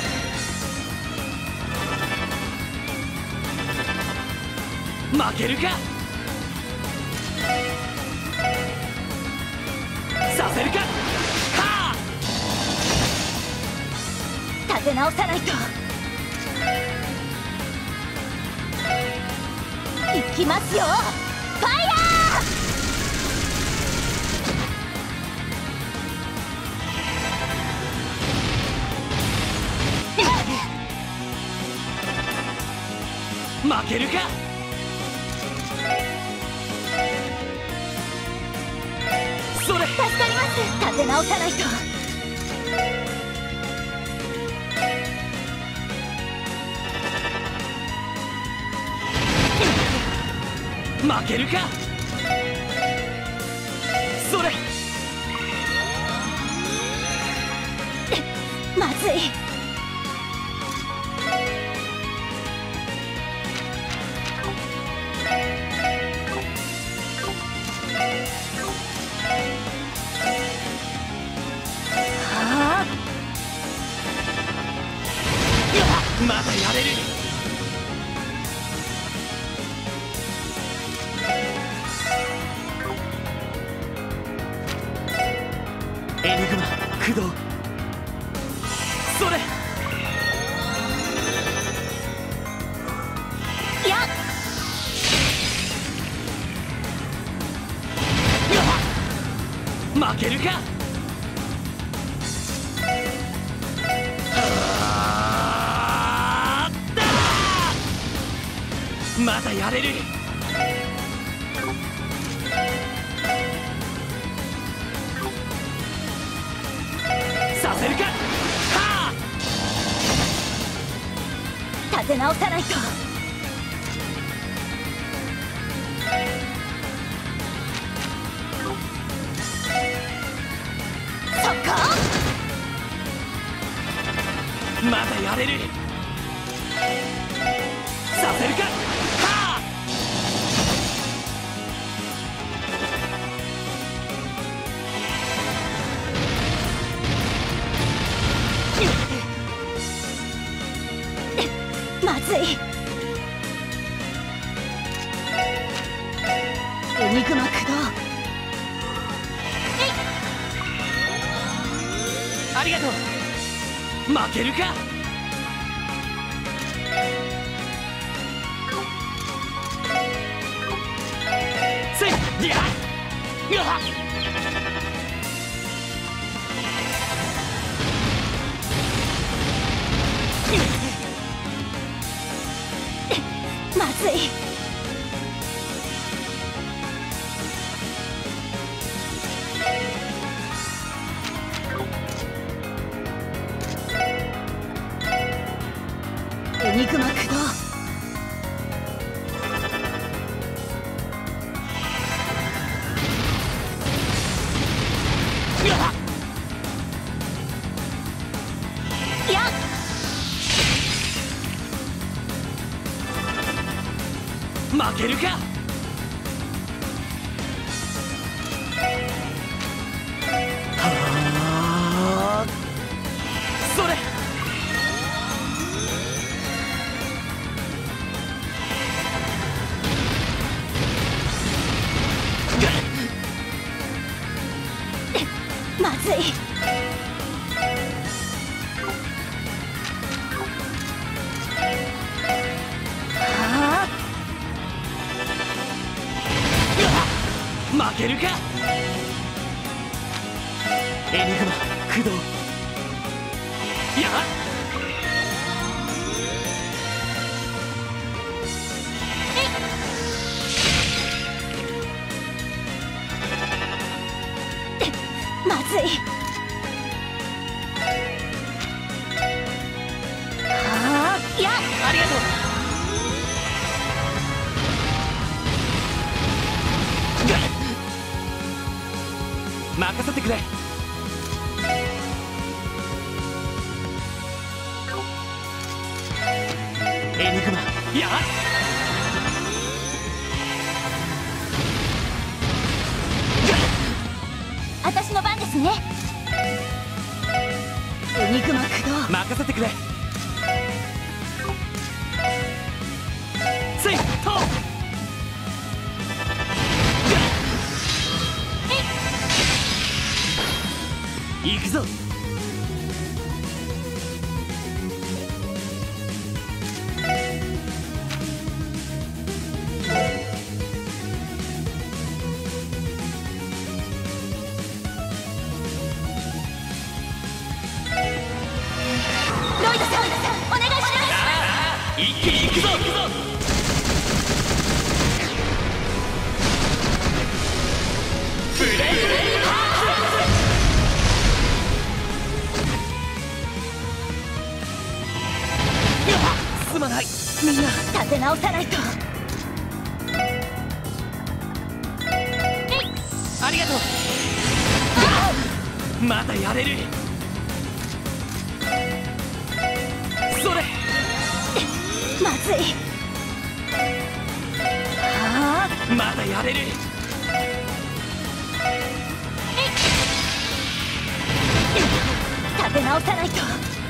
Speaker 2: 負けるか。させるか。はあ。
Speaker 3: 立て直さないと。行きますよ。ファイヤ
Speaker 2: 負けるか。それ。
Speaker 3: 助かります。立て直さないと。
Speaker 2: 負けるか。それ。
Speaker 3: まずい。
Speaker 2: まだやれる。エニグマ駆動。それ。
Speaker 3: やっ。
Speaker 2: 負けるか。あーだまだやれる。させるか。はあ
Speaker 3: 立て直さないと。そっか。
Speaker 2: まだやれる。させるか。はあ
Speaker 3: まずい。エニグマ駆動。
Speaker 2: ありがとう。負けるか。せいりゃうわっ
Speaker 3: まずい。エニグマ駆動。いや
Speaker 2: 負けるか。はあそれ。
Speaker 3: まずい。はあ
Speaker 2: 負けるか。エニグマ駆動。やっ
Speaker 3: まずい。はあいや
Speaker 2: ありがとう。任せてくれ。エニグマやっ
Speaker 3: 私の番ですね。エニグマ駆動。
Speaker 2: 任せてくれ。せいと行くぞ。
Speaker 3: ロイドさんお願いします。
Speaker 2: 一気に行くぞ。ブレイブレイすまない。
Speaker 3: みんな立て直さないと。
Speaker 2: ありがとう。まだやれる。それ。
Speaker 3: まずい。はあ
Speaker 2: まだやれる。
Speaker 3: 立て直さないと。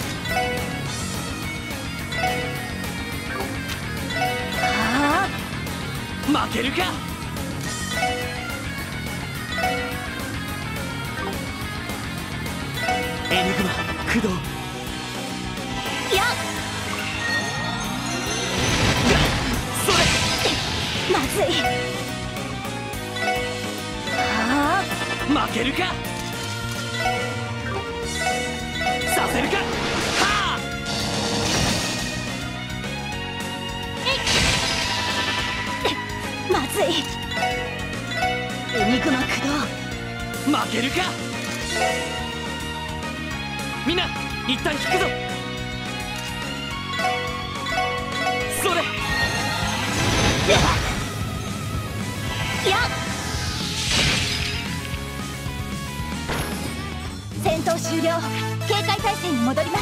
Speaker 3: はあ
Speaker 2: 負けるか。エニグマ駆動。
Speaker 3: いや
Speaker 2: それ。
Speaker 3: まずい。はあ
Speaker 2: 負けるか。させるか。はあ。
Speaker 3: まずい。エニグマ駆動。
Speaker 2: 負けるか。みんな一旦引くぞ。それ。
Speaker 3: や戦闘終了。警戒態勢に戻ります。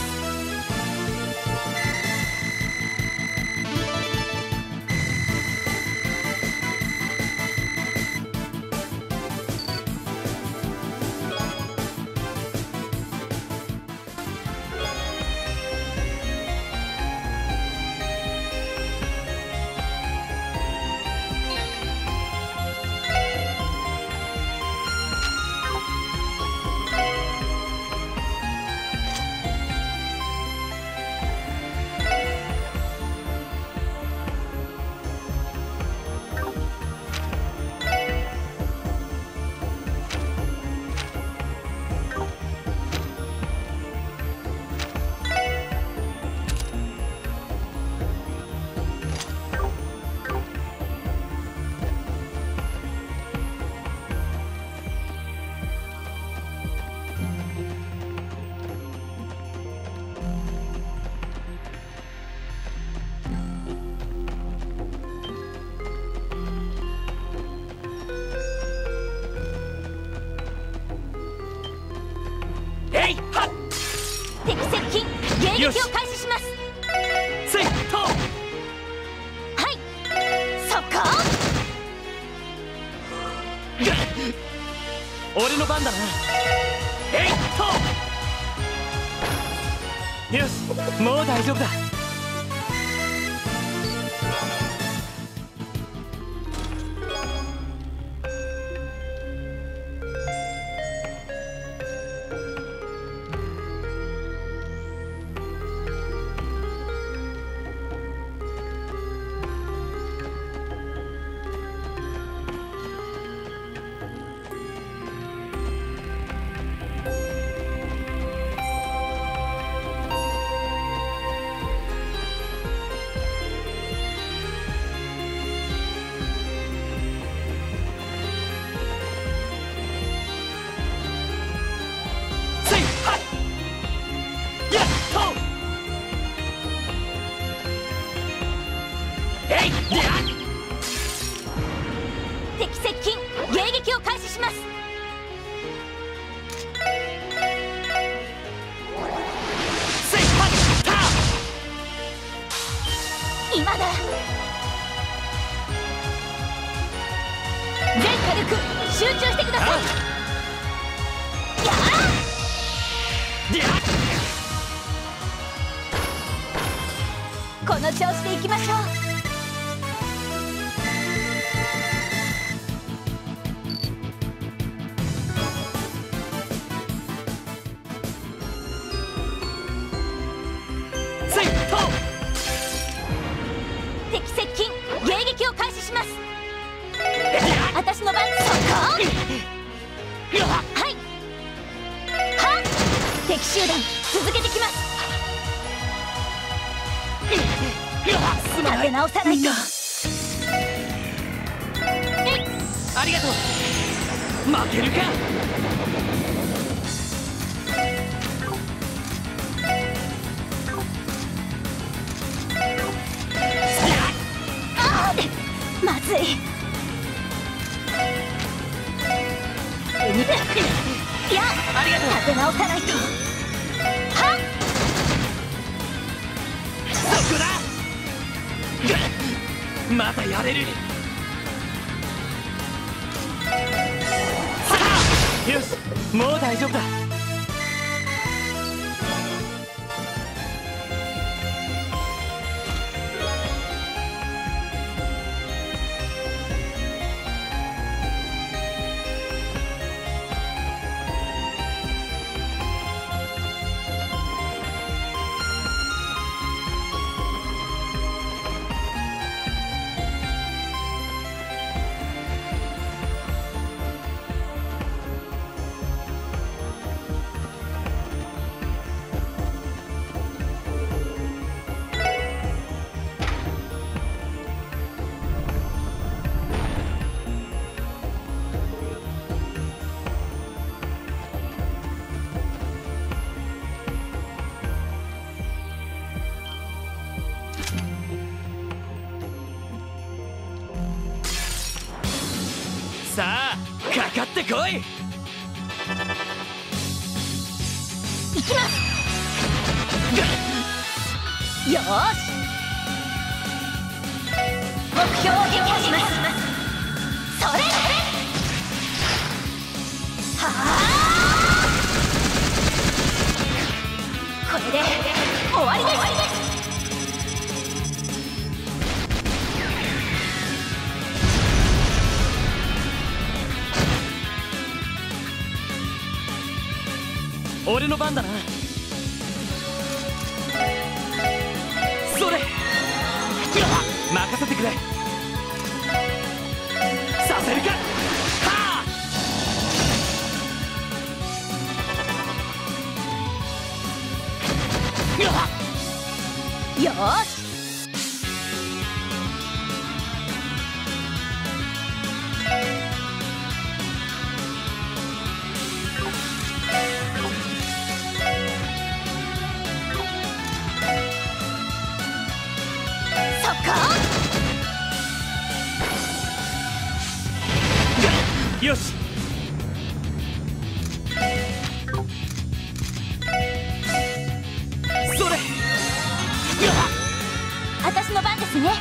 Speaker 3: 敵接近、迎撃を開始します。
Speaker 2: せいと。
Speaker 3: はい、そこ。
Speaker 2: 俺の番だな。えいと。よし、もう大丈夫だ。
Speaker 3: 敵接近、迎撃を開始します。今だ。全火力集中してください。やあ、この調子でいきましょう。敵接近、迎撃を開始します。私の番。そこ。はい。はっ。敵集団続けてきます。立て直さないと。
Speaker 2: ありがとう。負けるか。
Speaker 3: まずい。いや、
Speaker 2: ありがとう。
Speaker 3: 立て直さないと。はっ。
Speaker 2: そこだ。まだやれる。よし、もう大丈夫だ。 さあかかってこい。
Speaker 3: 行きます。よーし、目標を撃破します。それはあ、これで終わりです。
Speaker 2: 俺の番だな。それ任せてくれ。させるか。はあ、
Speaker 3: よーし、
Speaker 2: よし。それ
Speaker 3: 私の番ですね。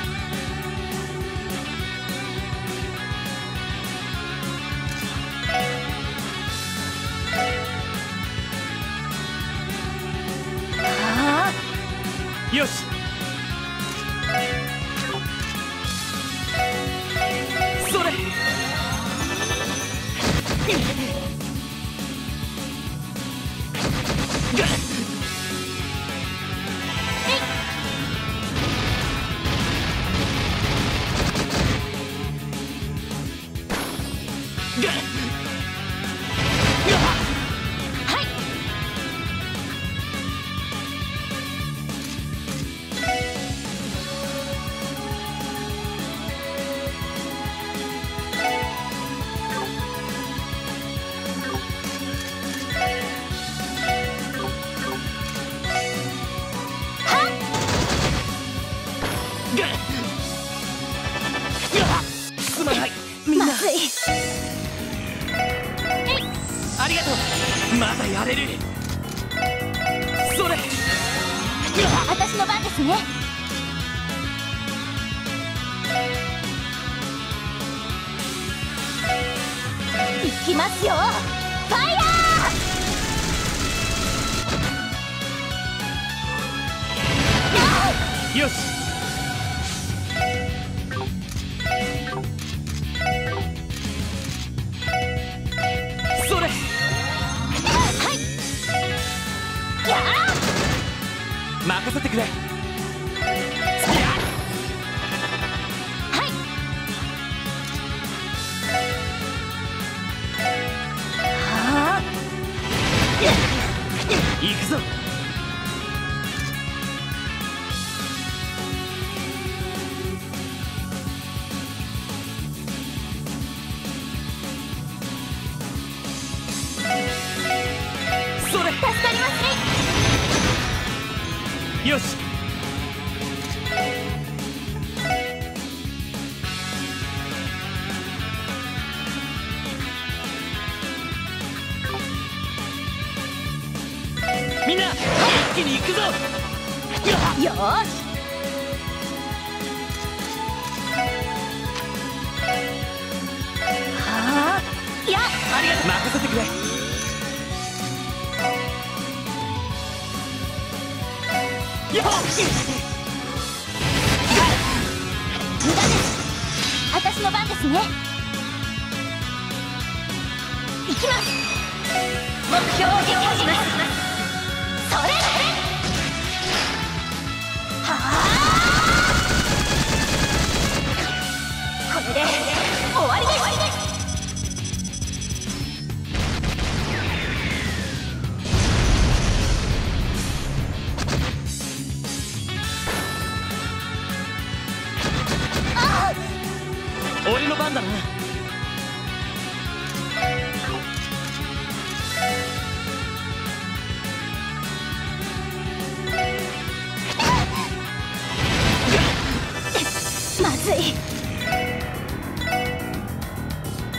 Speaker 3: ああ、
Speaker 2: よし。それすまない。みんな
Speaker 3: まずい。
Speaker 2: ありがとう。まだやれる。それ
Speaker 3: 私の番ですね。行きますよ、ファイヤー。
Speaker 2: よし。それ
Speaker 3: やあ、
Speaker 2: 任せてくれ。行くぞ。それ
Speaker 3: 助かりますね。
Speaker 2: よし。みんな一気に行くぞ。
Speaker 3: よーし、はあ、いや、
Speaker 2: ありがとう。任せてくれ。よっ、
Speaker 3: 無駄です。私の番ですね。行きます。目標を撃破します。それはあ、これで終わりです。
Speaker 2: 俺の番だな。
Speaker 3: まずい。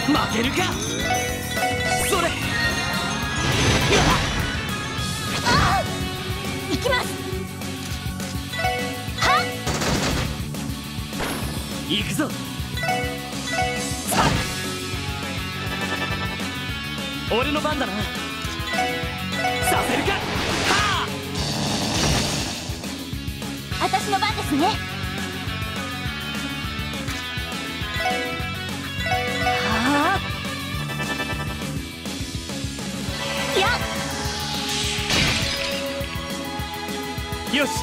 Speaker 2: 負けるか。それ。
Speaker 3: ああ、行きます。はっ、
Speaker 2: 行くぞ。さあ、俺の番だな。させるか。はあ、
Speaker 3: 私の番ですね。はあ、いや、
Speaker 2: よし。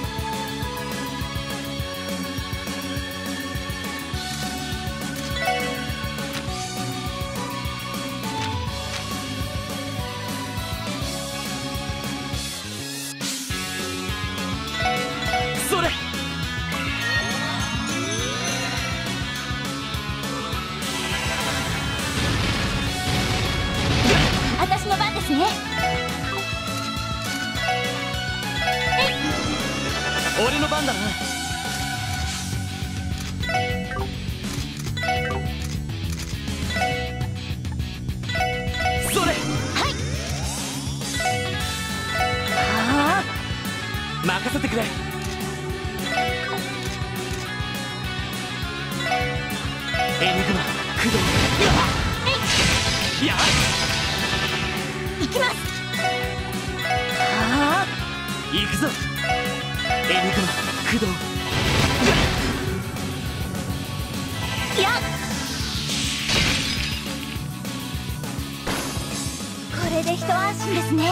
Speaker 2: それ。
Speaker 3: 私の番ですね。
Speaker 2: 俺の番だな。それ。
Speaker 3: はい。はあ、
Speaker 2: 任せてくれ。エニグマ駆動。やっ、
Speaker 3: 行きます。はあ、
Speaker 2: 行くぞ。エニグマ駆動。
Speaker 3: いや、これで一安心ですね。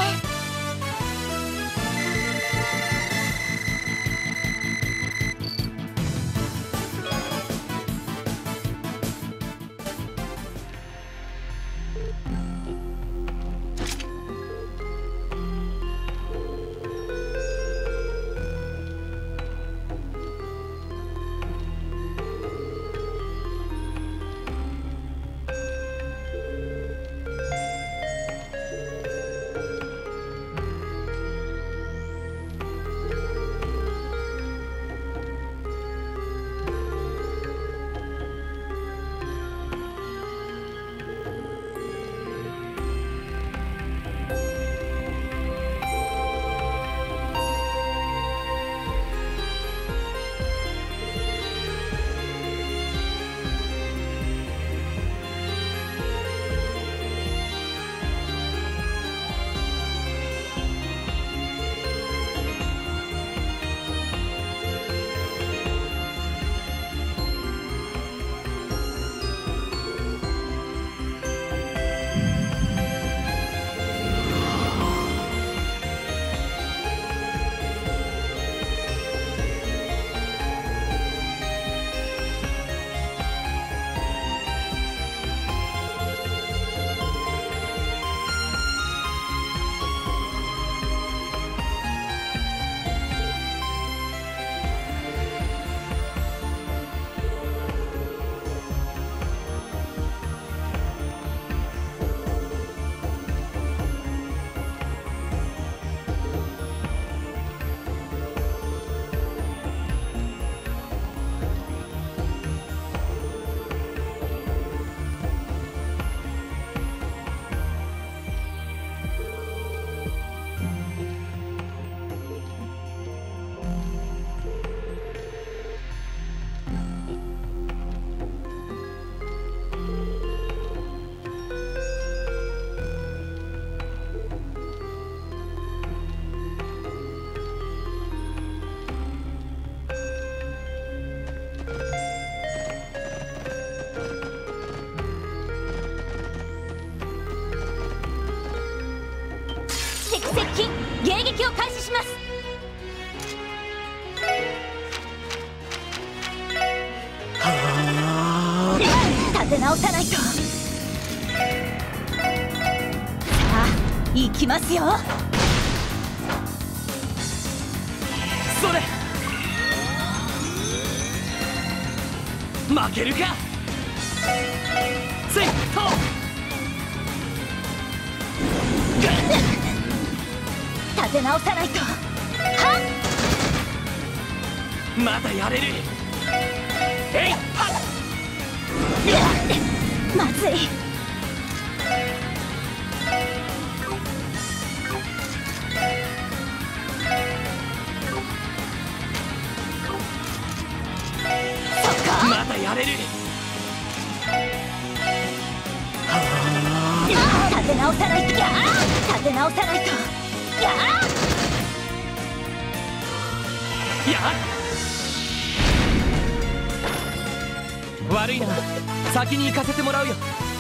Speaker 3: 迎撃を開始します。はあ、立て直さないと。さあ、行きますよ。
Speaker 2: それ、負けるか。せいと
Speaker 3: 立て直さないと。はっ、
Speaker 2: まだやれる。えいはっ、
Speaker 3: まずい。
Speaker 2: まだやれる。
Speaker 3: 立て直さないと。やー立て直さないと。や
Speaker 2: いや悪いな、先に行かせてもらうよ。